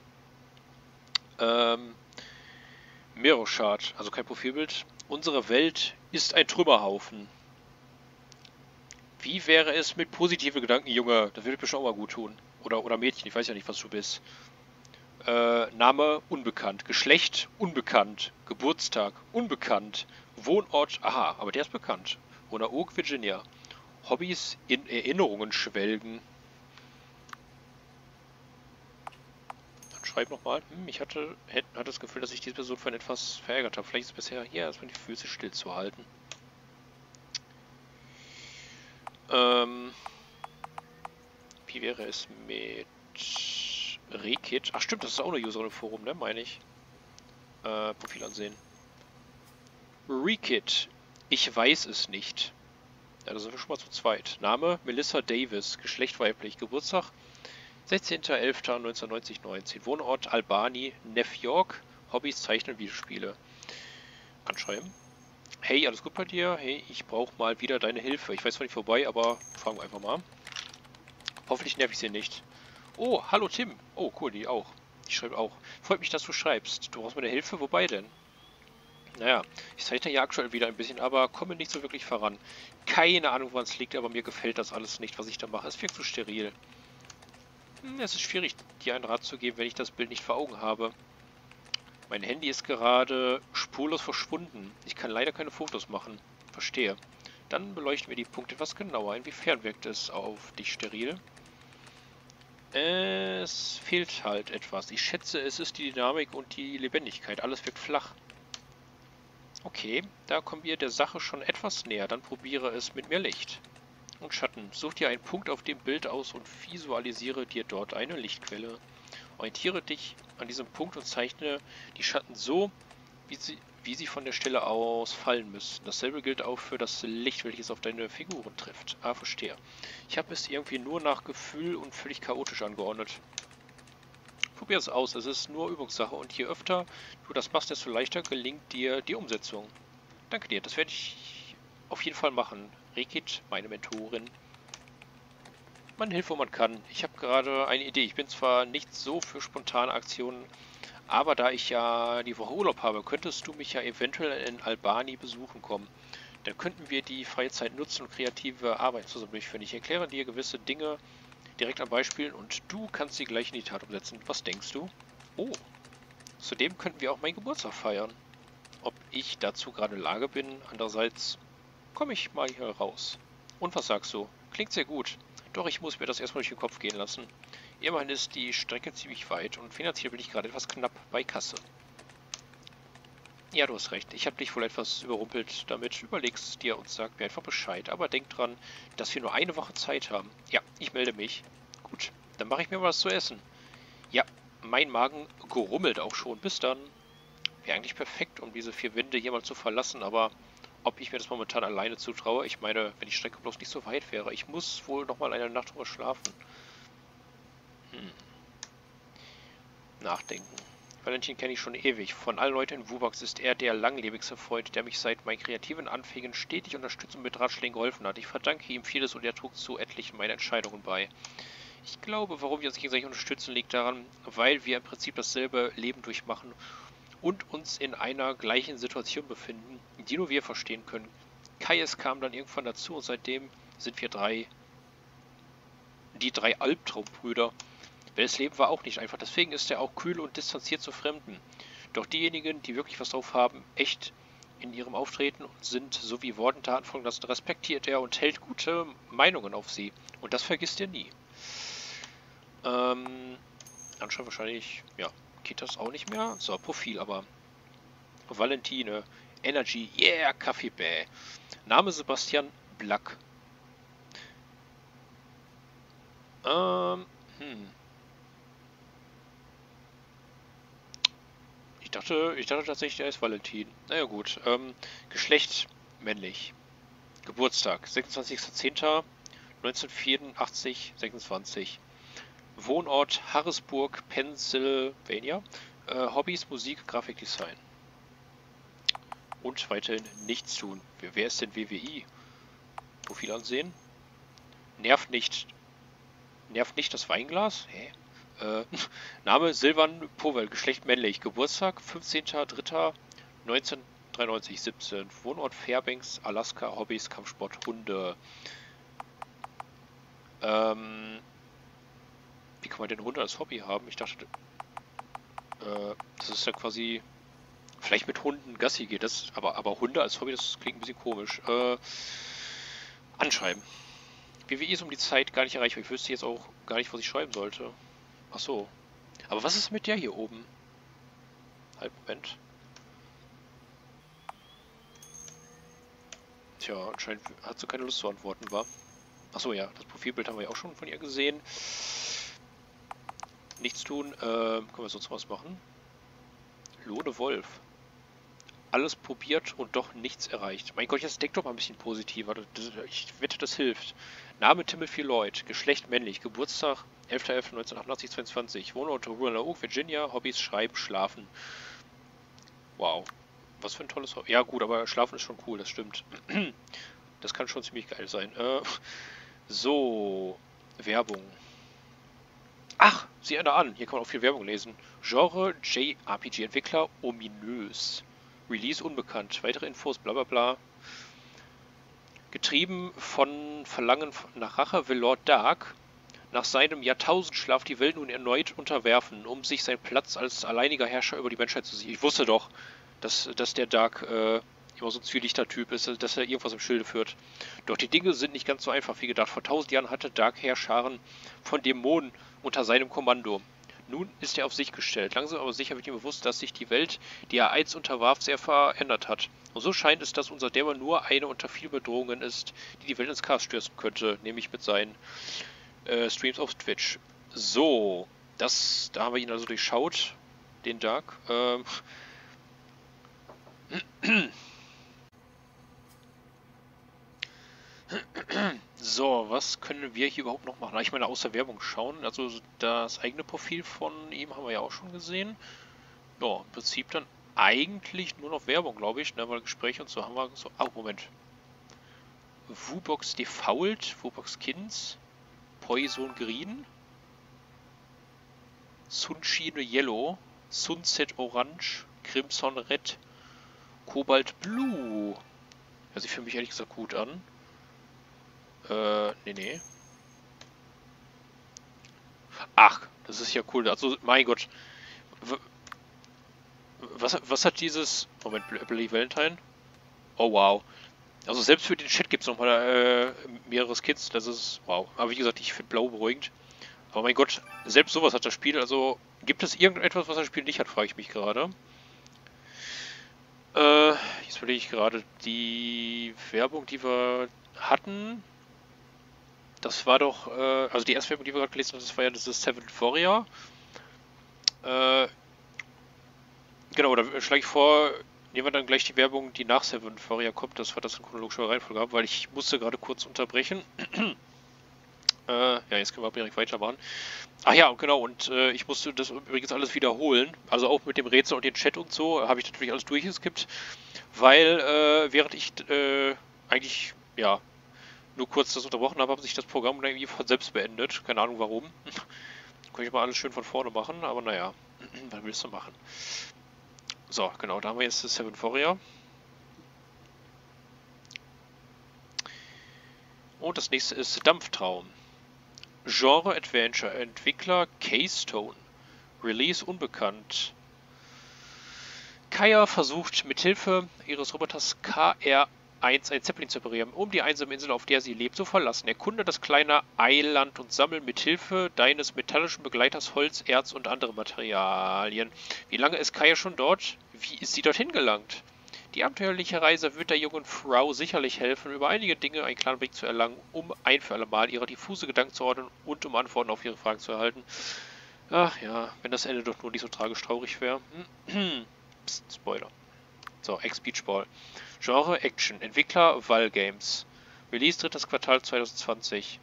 Mirror-Chart, also kein Profilbild. Unsere Welt ist ein Trümmerhaufen. Wie wäre es mit positiven Gedanken, Junge? Das würde bestimmt auch mal gut tun. Oder Mädchen, ich weiß ja nicht, was du bist. Name unbekannt. Geschlecht unbekannt. Geburtstag unbekannt. Wohnort, aha, aber der ist bekannt. Roanoke, Virginia. Hobbys in Erinnerungen schwelgen. Dann schreib nochmal. Ich hatte das Gefühl, dass ich diese Person von etwas verärgert habe. Vielleicht ist es bisher hier erstmal die Füße stillzuhalten. Wie wäre es mit Rekit? Ach stimmt, das ist auch eine Userin im Forum, ne, meine ich. Profil ansehen. Rekit. Ich weiß es nicht. Ja, da sind wir schon mal zu zweit. Name Melissa Davis. Geschlecht weiblich. Geburtstag 16.11.1990. 19. Wohnort Albany, New York. Hobbys Zeichnen, Videospiele. Anschreiben. Hey, alles gut bei dir? Hey, ich brauche mal wieder deine Hilfe. Ich weiß zwar nicht vorbei, aber fragen wir einfach mal. Hoffentlich nerv ich sie nicht. Oh, hallo Tim. Oh, cool, die auch. Die schreibt auch. Freut mich, dass du schreibst. Du brauchst meine Hilfe? Wobei denn? Naja, ich zeichne ja aktuell wieder ein bisschen, aber komme nicht so wirklich voran. Keine Ahnung, woran es liegt, aber mir gefällt das alles nicht, was ich da mache. Es wirkt so steril. Es ist schwierig, dir einen Rat zu geben, wenn ich das Bild nicht vor Augen habe. Mein Handy ist gerade spurlos verschwunden. Ich kann leider keine Fotos machen. Verstehe. Dann beleuchten wir die Punkte etwas genauer. Inwiefern wirkt es auf dich steril? Es fehlt halt etwas. Ich schätze, es ist die Dynamik und die Lebendigkeit. Alles wirkt flach. Okay, da kommen wir der Sache schon etwas näher. Dann probiere es mit mehr Licht. Und Schatten. Such dir einen Punkt auf dem Bild aus und visualisiere dir dort eine Lichtquelle. Orientiere dich an diesem Punkt und zeichne die Schatten so, wie sie von der Stelle aus fallen müssen. Dasselbe gilt auch für das Licht, welches auf deine Figuren trifft. Ah, verstehe. Ich habe es irgendwie nur nach Gefühl und völlig chaotisch angeordnet. Probier es aus, es ist nur Übungssache und je öfter du das machst, desto leichter gelingt dir die Umsetzung. Danke dir, das werde ich auf jeden Fall machen. Rekit, meine Mentorin. Man hilft, wo man kann. Ich habe gerade eine Idee. Ich bin zwar nicht so für spontane Aktionen, aber da ich ja die Woche Urlaub habe, könntest du mich ja eventuell in Albany besuchen kommen. Dann könnten wir die freie Zeit nutzen und kreative Arbeit zusammen durchführen. Ich erkläre dir gewisse Dinge direkt am Beispiel und du kannst sie gleich in die Tat umsetzen. Was denkst du? Oh, zudem könnten wir auch meinen Geburtstag feiern. Ob ich dazu gerade in der Lage bin, andererseits komme ich mal hier raus. Und was sagst du? Klingt sehr gut. Doch ich muss mir das erstmal durch den Kopf gehen lassen. Immerhin ist die Strecke ziemlich weit und finanziell bin ich gerade etwas knapp bei Kasse. Ja, du hast recht. Ich habe dich wohl etwas überrumpelt damit. Überlegst dir und sag mir einfach Bescheid. Aber denk dran, dass wir nur eine Woche Zeit haben. Ja, ich melde mich. Gut, dann mache ich mir was zu essen. Ja, mein Magen grummelt auch schon. Bis dann. Wäre eigentlich perfekt, um diese 4 Wände hier mal zu verlassen, aber ob ich mir das momentan alleine zutraue? Ich meine, wenn die Strecke bloß nicht so weit wäre. Ich muss wohl nochmal eine Nacht drüber schlafen. Nachdenken. Valentin kenne ich schon ewig. Von allen Leuten in Wubax ist er der langlebigste Freund, der mich seit meinen kreativen Anfängen stetig unterstützt und mit Ratschlägen geholfen hat. Ich verdanke ihm vieles und er trug zu etlichen meiner Entscheidungen bei. Ich glaube, warum wir uns gegenseitig unterstützen, liegt daran, weil wir im Prinzip dasselbe Leben durchmachen und uns in einer gleichen Situation befinden, die nur wir verstehen können. Kaius kam dann irgendwann dazu und seitdem sind wir die drei Albtraumbrüder. Das Leben war auch nicht einfach, deswegen ist er auch kühl und distanziert zu Fremden. Doch diejenigen, die wirklich was drauf haben, echt in ihrem Auftreten und sind, so wie Worten Taten folgen lassen, respektiert er und hält gute Meinungen auf sie. Und das vergisst er nie. Anscheinend wahrscheinlich, ja, geht das auch nicht mehr. So, Profil, aber Valentine. Energy, yeah, Kaffee-Bäh. Name Sebastian Black. Ähm, hm. Ich dachte tatsächlich, er ist Valentin. Naja gut. Geschlecht männlich. Geburtstag 26.10.1984, 26. Wohnort Harrisburg, Pennsylvania. Hobbys Musik, Grafikdesign. Und weiterhin nichts tun. Wer ist denn WWI? Profil ansehen. Nervt nicht. Nervt nicht das Weinglas? Hä? Name Silvan Powell, Geschlecht männlich, Geburtstag 15.03.1993, 17. Wohnort Fairbanks, Alaska, Hobbys Kampfsport, Hunde. Wie kann man denn Hunde als Hobby haben? Ich dachte, das ist ja quasi vielleicht mit Hunden Gassi geht das, aber Hunde als Hobby, das klingt ein bisschen komisch. Anschreiben. WWI ist um die Zeit gar nicht erreichbar. Ich wüsste jetzt auch gar nicht, was ich schreiben sollte. Ach so. Aber was ist mit der hier oben? Halt, Moment. Tja, anscheinend hat sie keine Lust zu antworten, wa? Achso, ja, das Profilbild haben wir ja auch schon von ihr gesehen. Nichts tun. Können wir sonst was machen? Lone Wolf. Alles probiert und doch nichts erreicht. Mein Gott, jetzt denk doch mal ein bisschen positiver. Ich wette, das hilft. Name Timothy Lloyd. Geschlecht männlich. Geburtstag 11.11.1988, 22. Wohnort Roanoke Oak, Virginia. Hobbys Schreiben, Schlafen. Wow. Was für ein tolles Hobby. Ja gut, aber Schlafen ist schon cool, das stimmt. Das kann schon ziemlich geil sein. So. Werbung. Ach, sieh einer an. Hier kann man auch viel Werbung lesen. Genre JRPG-Entwickler ominös. Release unbekannt. Weitere Infos, bla bla bla. Getrieben von Verlangen nach Rache will Lord Dark nach seinem Jahrtausendschlaf die Welt nun erneut unterwerfen, um sich seinen Platz als alleiniger Herrscher über die Menschheit zu sichern. Ich wusste doch, dass der Dark immer so ein zwielichter Typ ist, dass er irgendwas im Schilde führt. Doch die Dinge sind nicht ganz so einfach wie gedacht. Vor 1000 Jahren hatte Dark Heerscharen von Dämonen unter seinem Kommando. Nun ist er auf sich gestellt. Langsam aber sicher wird ihm bewusst, dass sich die Welt, die er einst unterwarf, sehr verändert hat. Und so scheint es, dass unser Dämon nur eine unter vielen Bedrohungen ist, die die Welt ins Chaos stürzen könnte, nämlich mit seinen Streams auf Twitch. So, da haben wir ihn also durchschaut, den Dark. So, was können wir hier überhaupt noch machen? Ich meine, außer Werbung schauen. Also das eigene Profil von ihm haben wir ja auch schon gesehen. Ja, im Prinzip dann eigentlich nur noch Werbung, glaube ich, ne? Weil Gespräche und so haben wir so. Oh, Moment. Wubox Default, Wubox Kins, Poison Green, Sunshine Yellow, Sunset Orange, Crimson Red, Cobalt Blue. Hört sich für mich ehrlich gesagt gut an. Nee. Ach, das ist ja cool. Also, mein Gott. Was hat dieses... Moment, Bloody Valentine? Oh, wow. Also selbst für den Chat gibt es nochmal mehrere Skins. Das ist... Wow. Aber wie gesagt, ich finde Blau beruhigend. Aber mein Gott, selbst sowas hat das Spiel. Also, gibt es irgendetwas, was das Spiel nicht hat, frage ich mich gerade. Jetzt überlege ich gerade. Die Werbung, die wir hatten... Das war doch, also die erste Werbung, die wir gerade gelesen haben, das war ja dieses Seventh Warrior. Genau, da schlage ich vor, nehmen wir dann gleich die Werbung, die nach Seventh Warrior kommt, dass wir das in chronologischer Reihenfolge haben, weil ich musste gerade kurz unterbrechen. Ja, jetzt können wir direkt weitermachen. Ach ja, genau, und ich musste das übrigens alles wiederholen, also auch mit dem Rätsel und dem Chat und so, habe ich natürlich alles durchgeskippt, weil während ich eigentlich, ja, nur kurz das unterbrochen habe, hat sich das Programm dann irgendwie von selbst beendet. Keine Ahnung warum. Könnte ich mal alles schön von vorne machen, aber naja, was willst du machen? So, genau, da haben wir jetzt das Seventh Warrior. Und das nächste ist Dampftraum. Genre Adventure, Entwickler Keystone. Release unbekannt. Kaya versucht mithilfe ihres Roboters KR1 ein Zeppelin zu reparieren, um die einsame Insel, auf der sie lebt, zu verlassen. Erkunde das kleine Eiland und sammle mithilfe deines metallischen Begleiters Holz, Erz und andere Materialien. Wie lange ist Kaya schon dort? Wie ist sie dorthin gelangt? Die abenteuerliche Reise wird der jungen Frau sicherlich helfen, über einige Dinge einen klaren Blick zu erlangen, um ein für alle Mal ihre diffuse Gedanken zu ordnen und um Antworten auf ihre Fragen zu erhalten. Ach ja, wenn das Ende doch nur nicht so tragisch traurig wäre. Psst, Spoiler. So, X-Beach Ball. Genre Action. Entwickler Val Games. Release drittes Quartal 2020.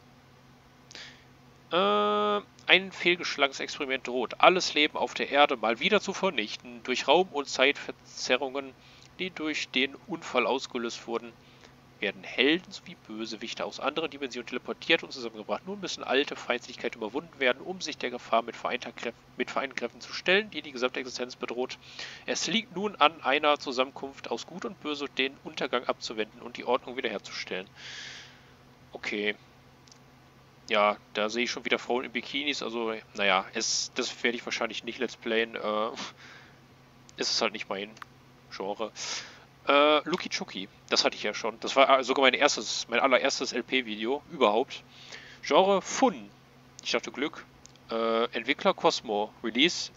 Ein fehlgeschlagenes Experiment droht, alles Leben auf der Erde mal wieder zu vernichten, durch Raum- und Zeitverzerrungen, die durch den Unfall ausgelöst wurden, werden Helden sowie Bösewichte aus anderen Dimensionen teleportiert und zusammengebracht. Nun müssen alte Feindseligkeiten überwunden werden, um sich der Gefahr mit vereinten Kräften zu stellen, die die gesamte Existenz bedroht. Es liegt nun an einer Zusammenkunft aus Gut und Böse, den Untergang abzuwenden und die Ordnung wiederherzustellen. Okay. Ja, da sehe ich schon wieder Frauen in Bikinis, also naja, das werde ich wahrscheinlich nicht let's playen. Es ist halt nicht mein Genre. Lucky Chucky, das hatte ich ja schon. Das war sogar mein allererstes LP-Video überhaupt. Genre Fun. Ich dachte Glück. Entwickler Cosmo. Release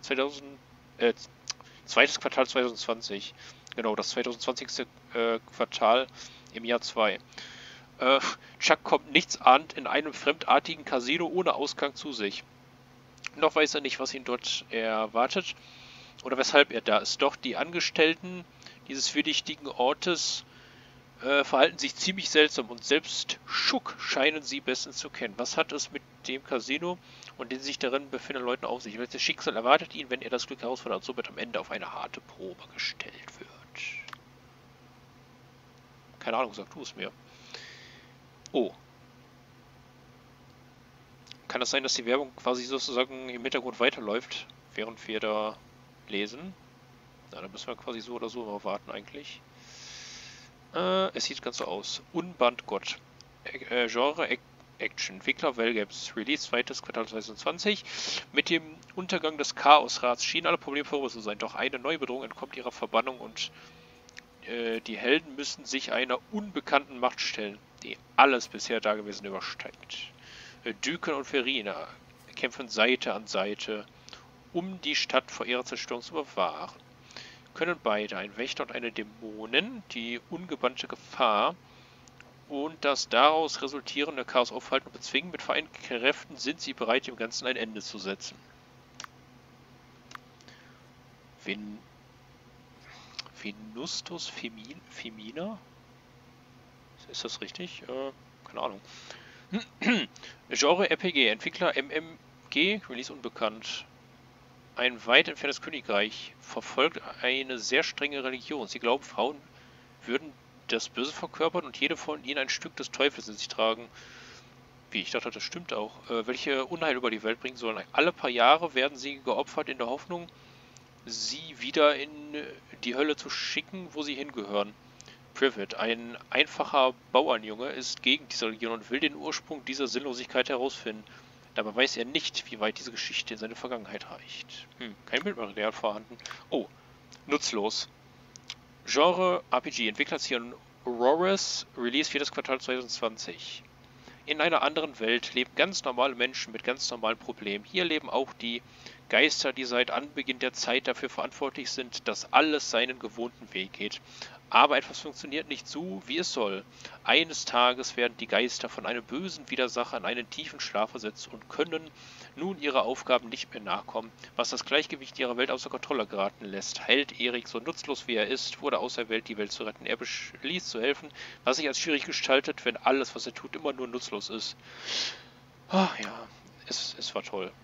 2. Quartal 2020. Genau, das 2020. Quartal im Jahr 2. Chuck kommt nichtsahnend in einem fremdartigen Casino ohne Ausgang zu sich. Noch weiß er nicht, was ihn dort erwartet oder weshalb er da ist. Doch die Angestellten dieses verdächtigen Ortes verhalten sich ziemlich seltsam und selbst Schuck scheinen sie bestens zu kennen. Was hat es mit dem Casino und den sich darin befindenden Leuten auf sich? Welches Schicksal erwartet ihn, wenn er das Glück herausfordert und somit am Ende auf eine harte Probe gestellt wird? Keine Ahnung, sag du es mir. Oh. Kann es sein, dass die Werbung quasi sozusagen im Hintergrund weiterläuft, während wir da lesen? Na, da müssen wir quasi so oder so mal warten eigentlich. Es sieht ganz so aus. Unband Gott. Genre Action. Entwickler Val Games. Release 2. Quartal 2020. Mit dem Untergang des Chaosrats schienen alle Probleme vorüber zu sein. Doch eine neue Bedrohung entkommt ihrer Verbannung und die Helden müssen sich einer unbekannten Macht stellen, die alles bisher Dagewesene übersteigt. Dyken und Verina kämpfen Seite an Seite, um die Stadt vor ihrer Zerstörung zu bewahren. Können beide, ein Wächter und eine Dämonin, die ungebannte Gefahr und das daraus resultierende Chaos aufhalten und bezwingen. Mit vereinten Kräften sind sie bereit, dem Ganzen ein Ende zu setzen. Venustus Femina? Ist das richtig? Keine Ahnung. Genre RPG, Entwickler MMG, Release unbekannt. Ein weit entferntes Königreich verfolgt eine sehr strenge Religion. Sie glauben, Frauen würden das Böse verkörpern und jede von ihnen ein Stück des Teufels in sich tragen. Wie, ich dachte, das stimmt auch. Welche Unheil über die Welt bringen sollen. Alle paar Jahre werden sie geopfert in der Hoffnung, sie wieder in die Hölle zu schicken, wo sie hingehören. Privet, ein einfacher Bauernjunge, ist gegen diese Religion und will den Ursprung dieser Sinnlosigkeit herausfinden. Dabei weiß er nicht, wie weit diese Geschichte in seine Vergangenheit reicht. Kein Bildmaterial vorhanden. Oh, nutzlos. Genre RPG, Entwickler ziehen Aurorus, Release 4. Quartal 2020. In einer anderen Welt leben ganz normale Menschen mit ganz normalen Problemen. Hier leben auch die Geister, die seit Anbeginn der Zeit dafür verantwortlich sind, dass alles seinen gewohnten Weg geht. Aber etwas funktioniert nicht so, wie es soll. Eines Tages werden die Geister von einem bösen Widersacher in einen tiefen Schlaf versetzt und können nun ihre Aufgaben nicht mehr nachkommen, was das Gleichgewicht ihrer Welt außer Kontrolle geraten lässt. Held Erik, so nutzlos wie er ist, wurde auserwählt, die Welt zu retten. Er beschließt zu helfen, was sich als schwierig gestaltet, wenn alles, was er tut, immer nur nutzlos ist. Ach ja, es war toll.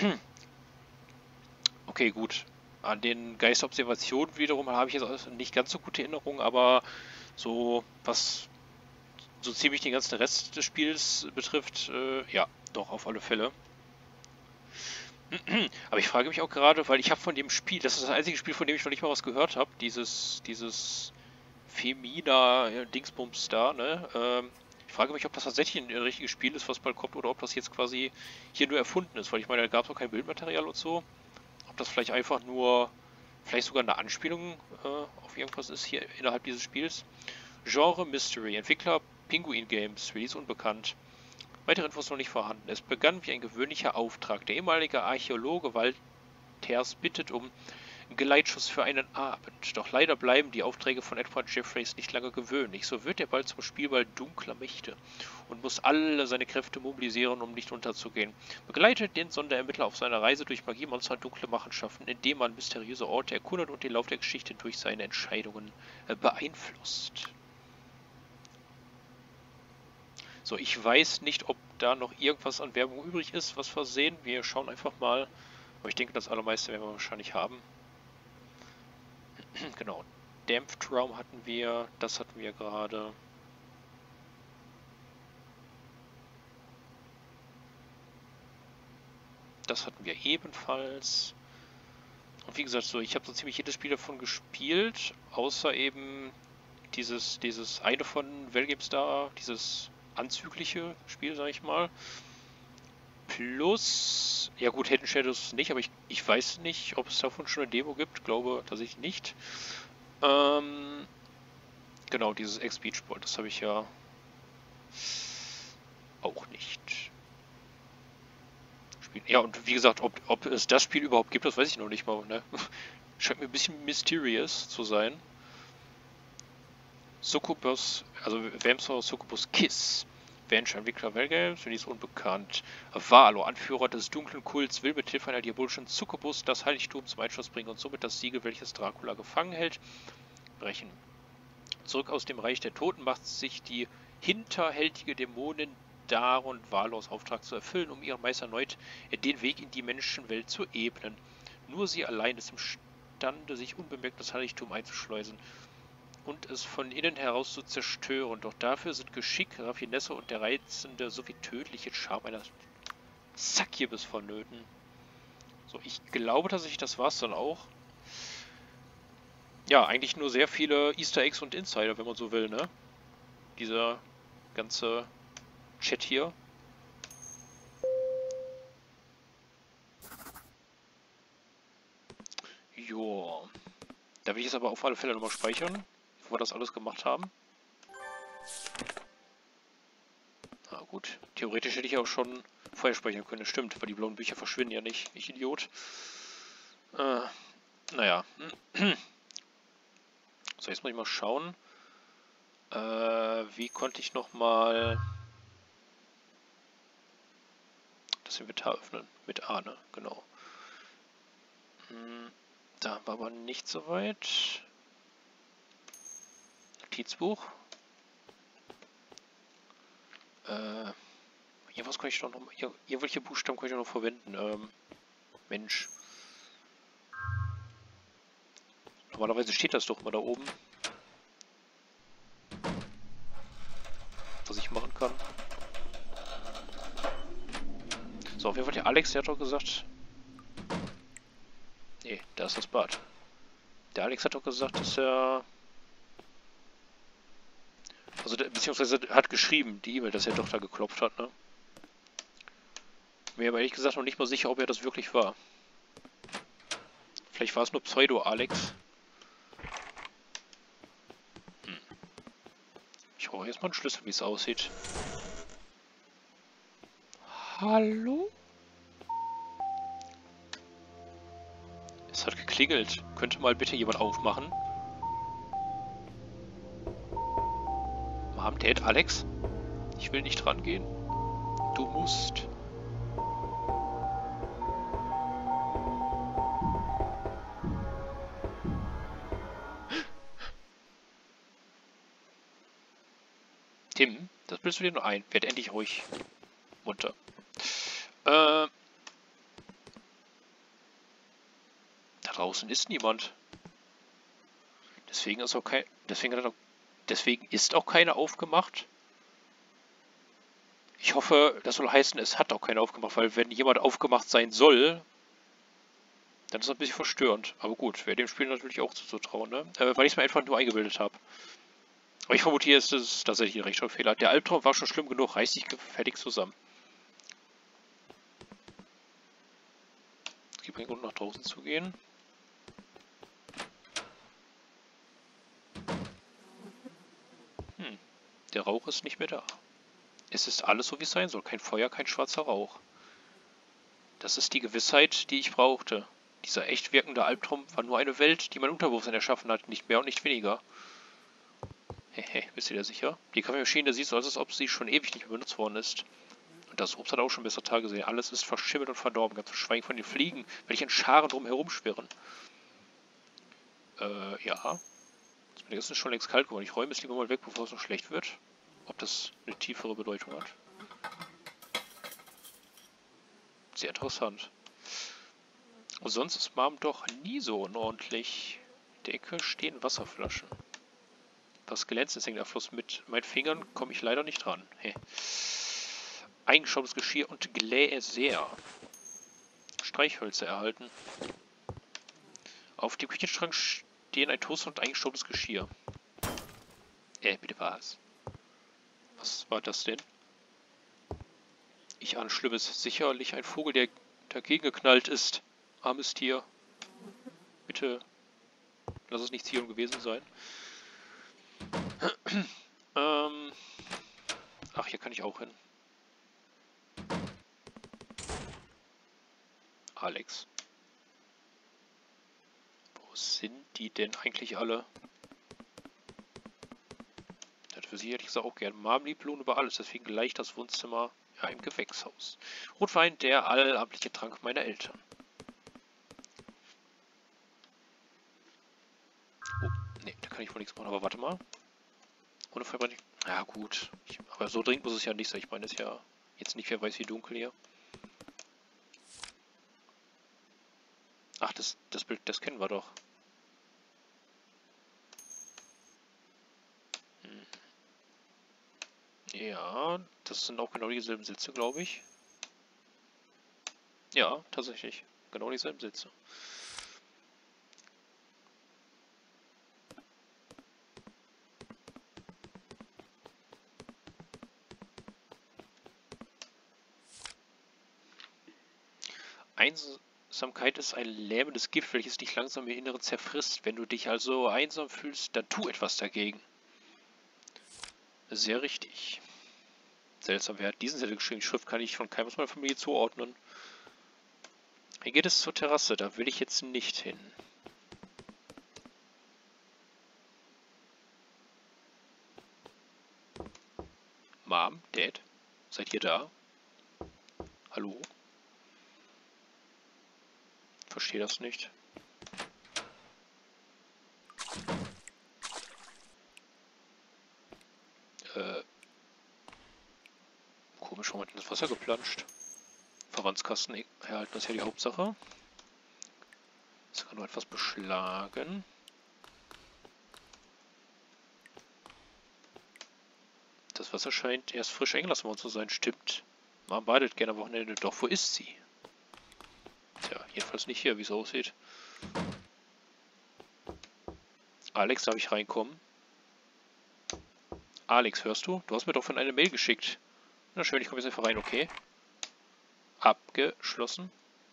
Okay, gut. An den Geisterobservationen wiederum habe ich jetzt nicht ganz so gute Erinnerungen, aber so was so ziemlich den ganzen Rest des Spiels betrifft, ja, doch, auf alle Fälle. Aber ich frage mich auch gerade, weil ich habe von dem Spiel, das ist das einzige Spiel, von dem ich noch nicht mal was gehört habe, dieses Femina-Dingsbums da, ne? Ich frage mich, ob das tatsächlich ein richtiges Spiel ist, was bald kommt, oder ob das jetzt quasi hier nur erfunden ist, weil ich meine, da gab es auch kein Bildmaterial und so. Ob das vielleicht einfach nur, vielleicht sogar eine Anspielung auf irgendwas ist hier innerhalb dieses Spiels. Genre Mystery, Entwickler Penguin Games, Release unbekannt. Weitere Infos noch nicht vorhanden. Es begann wie ein gewöhnlicher Auftrag. Der ehemalige Archäologe Walters bittet um Geleitschuss für einen Abend. Doch leider bleiben die Aufträge von Edward Jeffreys nicht lange gewöhnlich. So wird er bald zum Spielball dunkler Mächte und muss alle seine Kräfte mobilisieren, um nicht unterzugehen. Begleitet den Sonderermittler auf seiner Reise durch Magiemonster und dunkle Machenschaften, indem man mysteriöse Orte erkundet und den Lauf der Geschichte durch seine Entscheidungen beeinflusst. So, ich weiß nicht, ob da noch irgendwas an Werbung übrig ist, was wir sehen. Wir schauen einfach mal. Aber ich denke, das allermeiste werden wir wahrscheinlich haben. Genau. Dampfed Raum hatten wir. Das hatten wir gerade. Das hatten wir ebenfalls. Und wie gesagt, so, ich habe so ziemlich jedes Spiel davon gespielt. Außer eben dieses eine von VellGameStar, dieses anzügliche Spiel, sag ich mal. Plus, ja gut, Hidden Shadows nicht, aber ich weiß nicht, ob es davon schon eine Demo gibt. Glaube tatsächlich nicht. Genau, dieses X-Beach Ball, das habe ich ja auch nicht. Ja, und wie gesagt, ob es das Spiel überhaupt gibt, das weiß ich noch nicht mal. Ne? Scheint mir ein bisschen mysterious zu sein. Succubus, also Vamsor Succubus Kiss. Venture-Entwickler VellGames, für die ist unbekannt. Valo, Anführer des dunklen Kults, will mit Hilfe einer diabolischen Succubus das Heiligtum zum Einschuss bringen und somit das Siegel, welches Dracula gefangen hält, brechen. Zurück aus dem Reich der Toten macht sich die hinterhältige Dämonin Daron Valos Auftrag zu erfüllen, um ihrem Meister erneut den Weg in die Menschenwelt zu ebnen. Nur sie allein ist imstande, sich unbemerkt das Heiligtum einzuschleusen und es von innen heraus zu zerstören. Doch dafür sind Geschick, Raffinesse und der reizende sowie tödliche Charme einer Succubus vonnöten. So, ich glaube tatsächlich, das war's dann auch. Ja, eigentlich nur sehr viele Easter Eggs und Insider, wenn man so will, ne? Dieser ganze Chat hier. Joa. Da will ich jetzt aber auf alle Fälle nochmal speichern, wo wir das alles gemacht haben. Na gut, theoretisch hätte ich auch schon vorher speichern können, stimmt, weil die blauen Bücher verschwinden ja nicht, ich Idiot. Naja. So, jetzt muss ich mal schauen. Wie konnte ich nochmal das Inventar öffnen? Mit A, ne? Genau. Da war aber nicht so weit. Notizbuch. Hier was kann ich doch noch. Hier welche Buchstaben kann ich noch verwenden? Mensch. Normalerweise steht das doch mal da oben. Was ich machen kann. So, auf jeden Fall der Alex, der hat doch gesagt. Nee, da ist das Bad. Der Alex hat doch gesagt, dass er. Also, beziehungsweise hat geschrieben, die E-Mail, dass er doch da geklopft hat, ne? Mir aber ehrlich gesagt noch nicht mal sicher, ob er das wirklich war. Vielleicht war es nur Pseudo-Alex. Ich brauche jetzt mal einen Schlüssel, wie es aussieht. Hallo? Es hat geklingelt. Könnte mal bitte jemand aufmachen? Mom, Dad, Alex? Ich will nicht rangehen. Du musst. Tim, das bildest du dir nur ein. Werd endlich ruhig. Munter. Da draußen ist niemand. Deswegen ist auch kein. Deswegen ist auch keine aufgemacht. Ich hoffe, das soll heißen, es hat auch keiner aufgemacht, weil wenn jemand aufgemacht sein soll, dann ist das ein bisschen verstörend. Aber gut, wäre dem Spiel natürlich auch zuzutrauen, ne? Weil ich es mir einfach nur eingebildet habe. Aber ich vermute, hier ist es tatsächlich ein Rechtschreibfehler. Der Albtraum war schon schlimm genug, reiß dich fertig zusammen. Es gibt keinen Grund, nach draußen zu gehen. Der Rauch ist nicht mehr da. Es ist alles so, wie es sein soll. Kein Feuer, kein schwarzer Rauch. Das ist die Gewissheit, die ich brauchte. Dieser echt wirkende Albtraum war nur eine Welt, die mein Unterbewusstsein erschaffen hat, nicht mehr und nicht weniger. Hehe, bist du dir sicher? Die Kaffeemaschine sieht so aus, als ob sie schon ewig nicht mehr benutzt worden ist. Und das Obst hat auch schon bessere Tage gesehen. Alles ist verschimmelt und verdorben, ganz zu schweigen von den Fliegen, welche in Scharen drum herumschwirren. Ja. Das Mittagessen ist schon längst kalt geworden. Ich räume es lieber mal weg, bevor es noch schlecht wird. Ob das eine tiefere Bedeutung hat. Sehr interessant. Und sonst ist Mom doch nie so unordentlich. In der Ecke stehen Wasserflaschen. Was glänzt, ist hängt der Fluss mit meinen Fingern, komme ich leider nicht ran. Hey. Eingeschautes Geschirr und Gläser. Streichhölzer erhalten. Auf dem Küchenschrank stehen ein Toaster und eingeschautes Geschirr. Bitte was? Was war das denn? Ich ahne Schlimmes. Sicherlich ein Vogel, der dagegen geknallt ist. Armes Tier. Bitte lass es nicht Zion gewesen sein. Ach, hier kann ich auch hin. Alex. Wo sind die denn eigentlich alle? Das würde ich ehrlich gesagt auch gerne. Mom liebt Lohn über alles, deswegen gleich das Wohnzimmer im Gewächshaus. Rotwein, der allabendliche Trank meiner Eltern. Oh, nee, da kann ich wohl nichts machen, aber warte mal. Ohne Verbrennung. Ja, gut. Aber so dringend muss es ja nicht sein. Ich meine, es ist ja jetzt nicht, wer weiß wie dunkel hier. Ach, das Bild, das kennen wir doch. Ja, das sind auch genau dieselben Sitze, glaube ich. Ja, tatsächlich. Genau dieselben Sitze. Einsamkeit ist ein lähmendes Gift, welches dich langsam im Inneren zerfrisst. Wenn du dich also einsam fühlst, dann tu etwas dagegen. Sehr richtig. Seltsam, wer hat diesen Zettel geschrieben? Die Schrift kann ich von keinem aus meiner Familie zuordnen. Hier geht es zur Terrasse, da will ich jetzt nicht hin. Mom, Dad, seid ihr da? Hallo? Verstehe das nicht. Komisch, warum hat denn das Wasser geplanscht? Verwandtskasten erhalten, das ist ja die Hauptsache. Das kann nur etwas beschlagen. Das Wasser scheint erst frisch eingelassen worden zu sein, stimmt. Man badet gerne am Wochenende, doch wo ist sie? Tja, jedenfalls nicht hier, wie es aussieht. Alex, darf ich reinkommen? Alex, hörst du? Du hast mir doch von einer Mail geschickt. Na schön, ich komme jetzt einfach rein, okay. Abgeschlossen.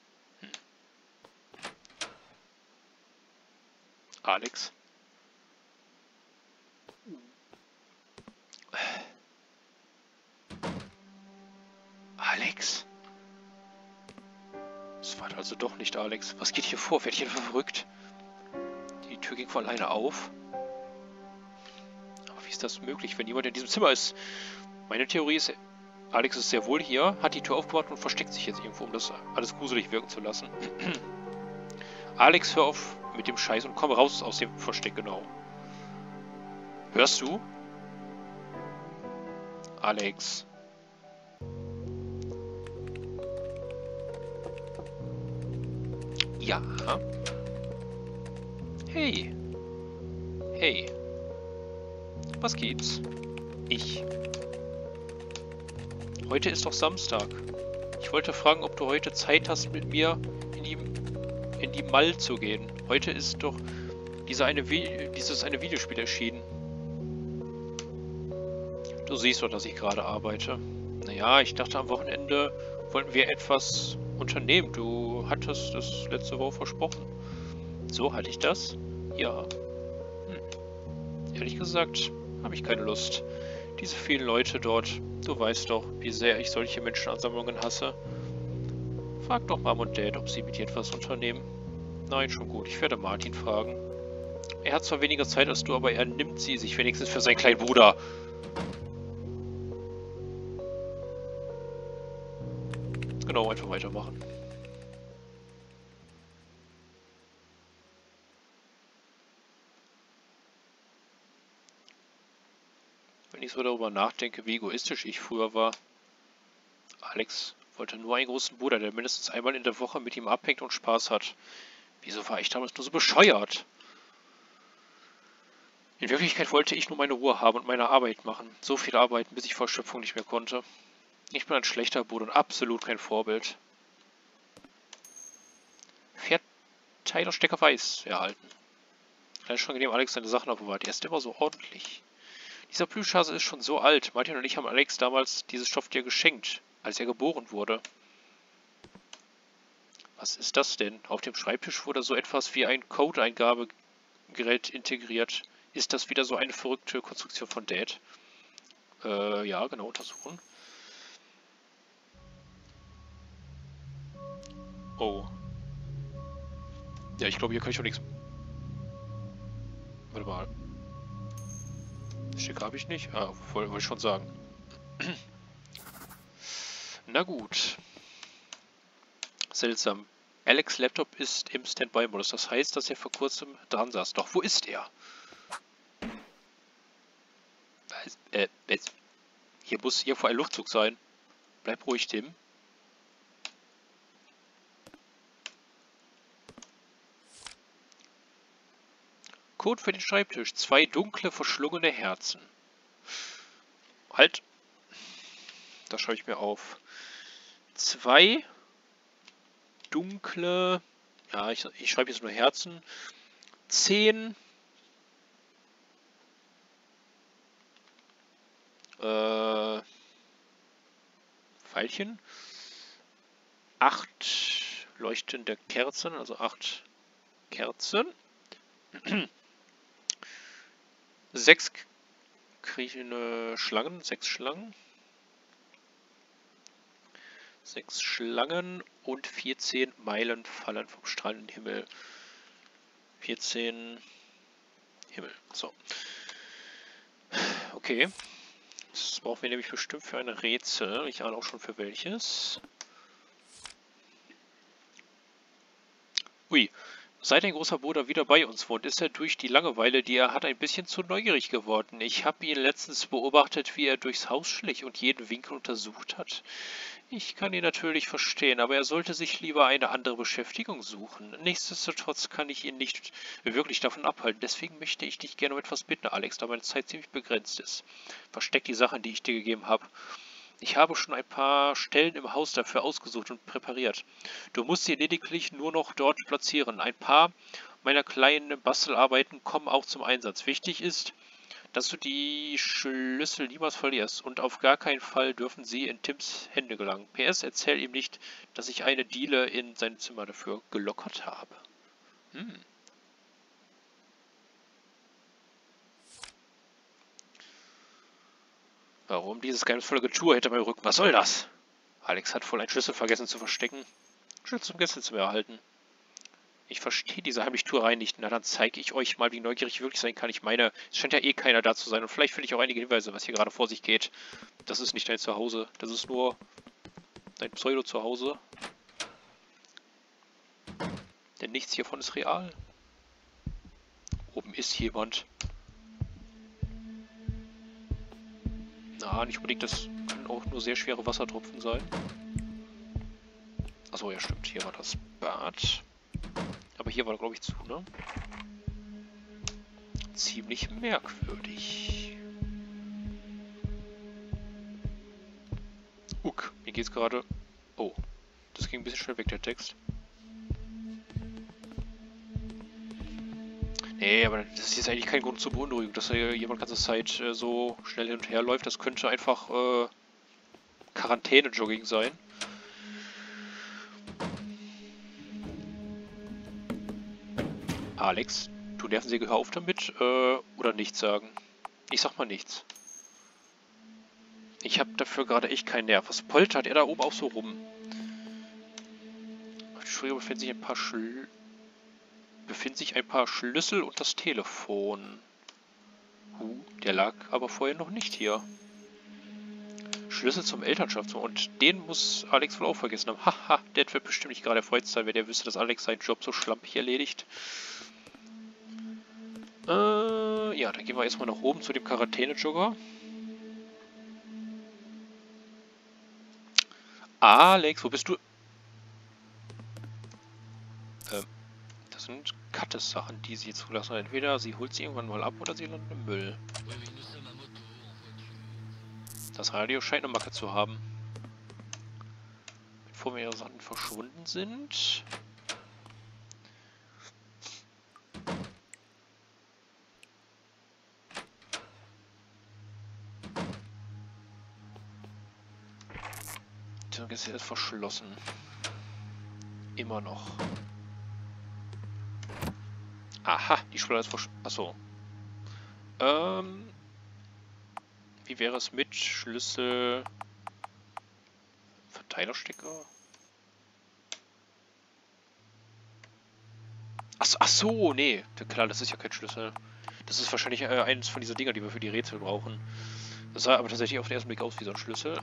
Alex. Alex? Es war also doch nicht Alex. Was geht hier vor? Werde ich etwa verrückt? Die Tür ging von alleine auf. Aber wie ist das möglich, wenn jemand in diesem Zimmer ist? Meine Theorie ist, Alex ist sehr wohl hier, hat die Tür aufgemacht und versteckt sich jetzt irgendwo, um das alles gruselig wirken zu lassen. Alex, hör auf mit dem Scheiß und komm raus aus dem Versteck, genau. Hörst du? Alex. Ja. Hey. Hey. Was gibt's? Heute ist doch Samstag. Ich wollte fragen, ob du heute Zeit hast, mit mir in die Mall zu gehen. Heute ist doch dieses eine Videospiel erschienen. Du siehst doch, dass ich gerade arbeite. Naja, ich dachte, am Wochenende wollten wir etwas unternehmen. Du hattest das letzte Woche versprochen. So hatte ich das? Ja. Ehrlich gesagt, habe ich keine Lust. Diese vielen Leute dort, du weißt doch, wie sehr ich solche Menschenansammlungen hasse. Frag doch Mom und Dad, ob sie mit dir etwas unternehmen. Nein, schon gut. Ich werde Martin fragen. Er hat zwar weniger Zeit als du, aber er nimmt sie sich wenigstens für seinen kleinen Bruder. Genau, einfach weitermachen. Wenn ich so darüber nachdenke, wie egoistisch ich früher war. Alex wollte nur einen großen Bruder, der mindestens einmal in der Woche mit ihm abhängt und Spaß hat. Wieso war ich damals nur so bescheuert? In Wirklichkeit wollte ich nur meine Ruhe haben und meine Arbeit machen. So viel arbeiten, bis ich vor Erschöpfung nicht mehr konnte. Ich bin ein schlechter Bruder und absolut kein Vorbild. Verteilerstecker weiß erhalten. Gleich schon gegeben, Alex seine Sachen aufbewahrt. Er ist immer so ordentlich. Dieser Plüschhase ist schon so alt. Martin und ich haben Alex damals dieses Stofftier geschenkt, als er geboren wurde. Was ist das denn? Auf dem Schreibtisch wurde so etwas wie ein Code-Eingabegerät integriert. Ist das wieder so eine verrückte Konstruktion von Dad? Ja, genau, untersuchen. Oh. Ja, ich glaube, hier kann ich auch nichts... Warte mal. Sticker habe ich nicht? Ah, wollte ich schon sagen. Na gut. Seltsam. Alex' Laptop ist im Standby-Modus. Das heißt, dass er vor kurzem dran saß. Doch, wo ist er? Hier muss irgendwo ein Luftzug sein. Bleib ruhig, Tim. Code für den Schreibtisch. 2 dunkle, verschlungene Herzen. Halt. Das schreibe ich mir auf. 2 dunkle... Ja, ich schreibe jetzt nur Herzen. 10... Pfeilchen. 8 leuchtende Kerzen, also 8 Kerzen. 6 kriechende Schlangen, 6 Schlangen. 6 Schlangen und 14 Meilen fallen vom strahlenden Himmel. 14 Himmel. So. Okay. Das brauchen wir nämlich bestimmt für ein Rätsel. Ich ahne auch schon für welches. Ui. Seit ein großer Bruder wieder bei uns wohnt, ist er durch die Langeweile, die er hat, ein bisschen zu neugierig geworden. Ich habe ihn letztens beobachtet, wie er durchs Haus schlich und jeden Winkel untersucht hat. Ich kann ihn natürlich verstehen, aber er sollte sich lieber eine andere Beschäftigung suchen. Nichtsdestotrotz kann ich ihn nicht wirklich davon abhalten. Deswegen möchte ich dich gerne um etwas bitten, Alex, da meine Zeit ziemlich begrenzt ist. Versteck die Sachen, die ich dir gegeben habe. Ich habe schon ein paar Stellen im Haus dafür ausgesucht und präpariert. Du musst sie lediglich nur noch dort platzieren. Ein paar meiner kleinen Bastelarbeiten kommen auch zum Einsatz. Wichtig ist, dass du die Schlüssel niemals verlierst und auf gar keinen Fall dürfen sie in Tims Hände gelangen. PS, erzähl ihm nicht, dass ich eine Diele in seinem Zimmer dafür gelockert habe. Warum dieses geheimnisvolle Getue hinter meinem Rücken? Was soll das? Alex hat wohl einen Schlüssel vergessen zu verstecken. Schlüssel zum Gästezimmer erhalten. Ich verstehe diese Heimlichtuerei nicht. Na, dann zeige ich euch mal, wie neugierig ich wirklich sein kann. Ich meine, es scheint ja eh keiner da zu sein. Und vielleicht finde ich auch einige Hinweise, was hier gerade vor sich geht. Das ist nicht dein Zuhause. Das ist nur dein Pseudo-Zuhause. Denn nichts hiervon ist real. Oben ist jemand. Na, nicht unbedingt. Das können auch nur sehr schwere Wassertropfen sein. Achso, ja stimmt. Hier war das Bad. Aber hier war, glaube ich, zu, ne? Ziemlich merkwürdig. Mir geht's gerade... Oh, das ging ein bisschen schnell weg, der Text. Nee, aber das ist jetzt eigentlich kein Grund zur Beunruhigung, dass jemand ganze Zeit so schnell hin und her läuft. Das könnte einfach Quarantäne-Jogging sein. Alex, du Nervensäge, hör auf damit, oder nichts sagen. Ich sag mal nichts. Ich habe dafür gerade echt keinen Nerv. Was poltert er da oben auch so rum? Auf die Schulter befinden sich ein paar befinden sich ein paar Schlüssel und das Telefon. Der lag aber vorher noch nicht hier. Schlüssel zum Elternschaftsfonds. Und den muss Alex wohl auch vergessen haben. Haha, der wird bestimmt nicht gerade erfreut sein, wenn der wüsste, dass Alex seinen Job so schlampig erledigt. Ja, dann gehen wir erstmal nach oben zu dem Quarantäne-Jogger. Alex, wo bist du? Das sind Kattes-Sachen, die sie zulassen. Entweder sie holt sie irgendwann mal ab oder sie landet im Müll. Das Radio scheint eine Macke zu haben. Bevor mehrere Sachen verschwunden sind. Die Tür ist verschlossen. Immer noch. Aha, die Schublade ist verschlossen. Achso. Wie wäre es mit Schlüssel... Verteilerstecker? Ach so, nee. Klar, das ist ja kein Schlüssel. Das ist wahrscheinlich eines von diesen Dinger, die wir für die Rätsel brauchen. Das sah aber tatsächlich auf den ersten Blick aus wie so ein Schlüssel.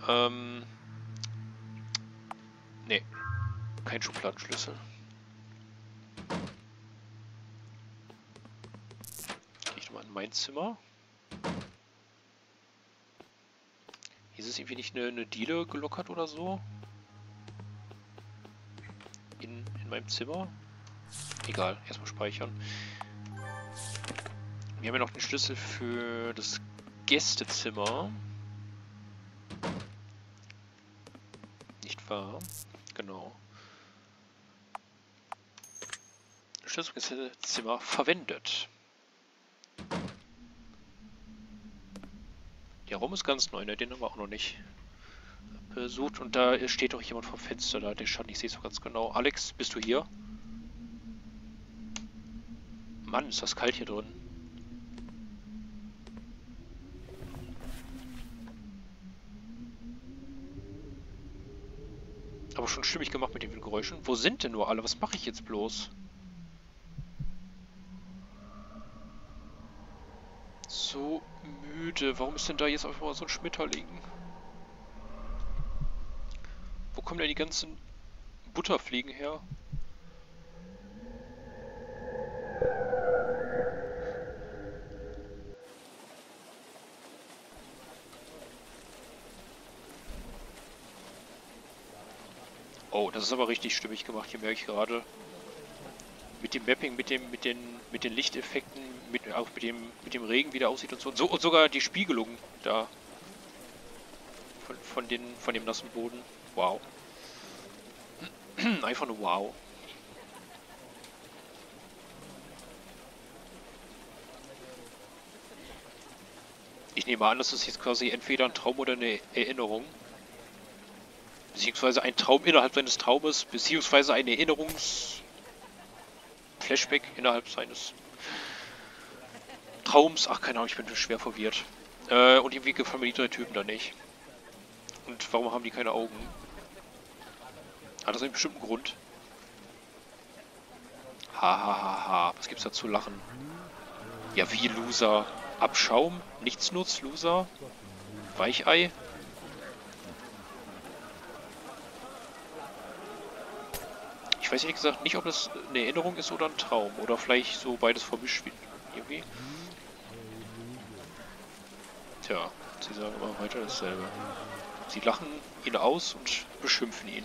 Nee. Kein Schubladenschlüssel. Gehe ich nochmal in mein Zimmer. Hier ist es irgendwie nicht eine Diele gelockert oder so. In meinem Zimmer. Egal, erstmal speichern. Wir haben ja noch den Schlüssel für das Gästezimmer. Nicht wahr? Genau. Schlüssel für das Gästezimmer verwendet. Der Raum ist ganz neu, ne? Den haben wir auch noch nicht besucht. Und da steht doch jemand vom Fenster da, der Schatten, ich sehe es auch ganz genau. Alex, bist du hier? Mann, ist das kalt hier drin. Aber schon stimmig gemacht mit den Geräuschen. Wo sind denn nur alle? Was mache ich jetzt bloß? So müde. Warum ist denn da jetzt einfach mal so ein Schmetterling? Wo kommen denn die ganzen Butterfliegen her? Oh, das ist aber richtig stimmig gemacht, hier merke ich gerade. Mit dem Mapping, mit den Lichteffekten, auch mit dem Regen, wie der aussieht und so. Und sogar die Spiegelung da. Von dem nassen Boden. Wow. Einfach nur wow. Ich nehme an, das ist jetzt quasi entweder ein Traum oder eine Erinnerung. Beziehungsweise ein Traum innerhalb seines Traumes, beziehungsweise ein Erinnerungs-Flashback innerhalb seines Traums. Ach, keine Ahnung, ich bin schwer verwirrt. Und irgendwie gefallen mir die drei Typen da nicht. Und warum haben die keine Augen? Hat das einen bestimmten Grund? Hahaha, was gibt's da zu lachen? Ja, wie Loser? Abschaum? Nichtsnutz, Loser? Weichei? Ich weiß ehrlich gesagt nicht, ob das eine Erinnerung ist oder ein Traum. Oder vielleicht so beides vermischt irgendwie. Tja, sie sagen immer weiter dasselbe. Sie lachen ihn aus und beschimpfen ihn.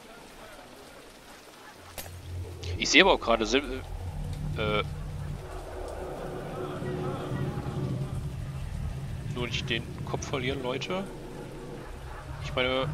Ich sehe aber auch gerade nur nicht den Kopf verlieren, Leute. Ich meine,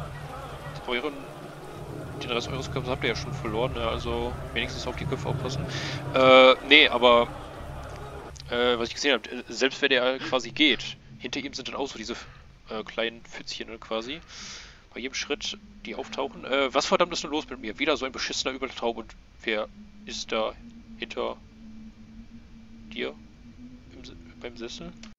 den Rest eures Körpers habt ihr ja schon verloren, ne? Also wenigstens auf die Köpfe aufpassen. Nee, aber was ich gesehen habe, selbst wenn er quasi geht, hinter ihm sind dann auch so diese kleinen Pfützchen, ne, quasi. Bei jedem Schritt, die auftauchen. Was verdammt ist denn los mit mir? Wieder so ein beschissener Übertraum und wer ist da hinter dir beim Sessel?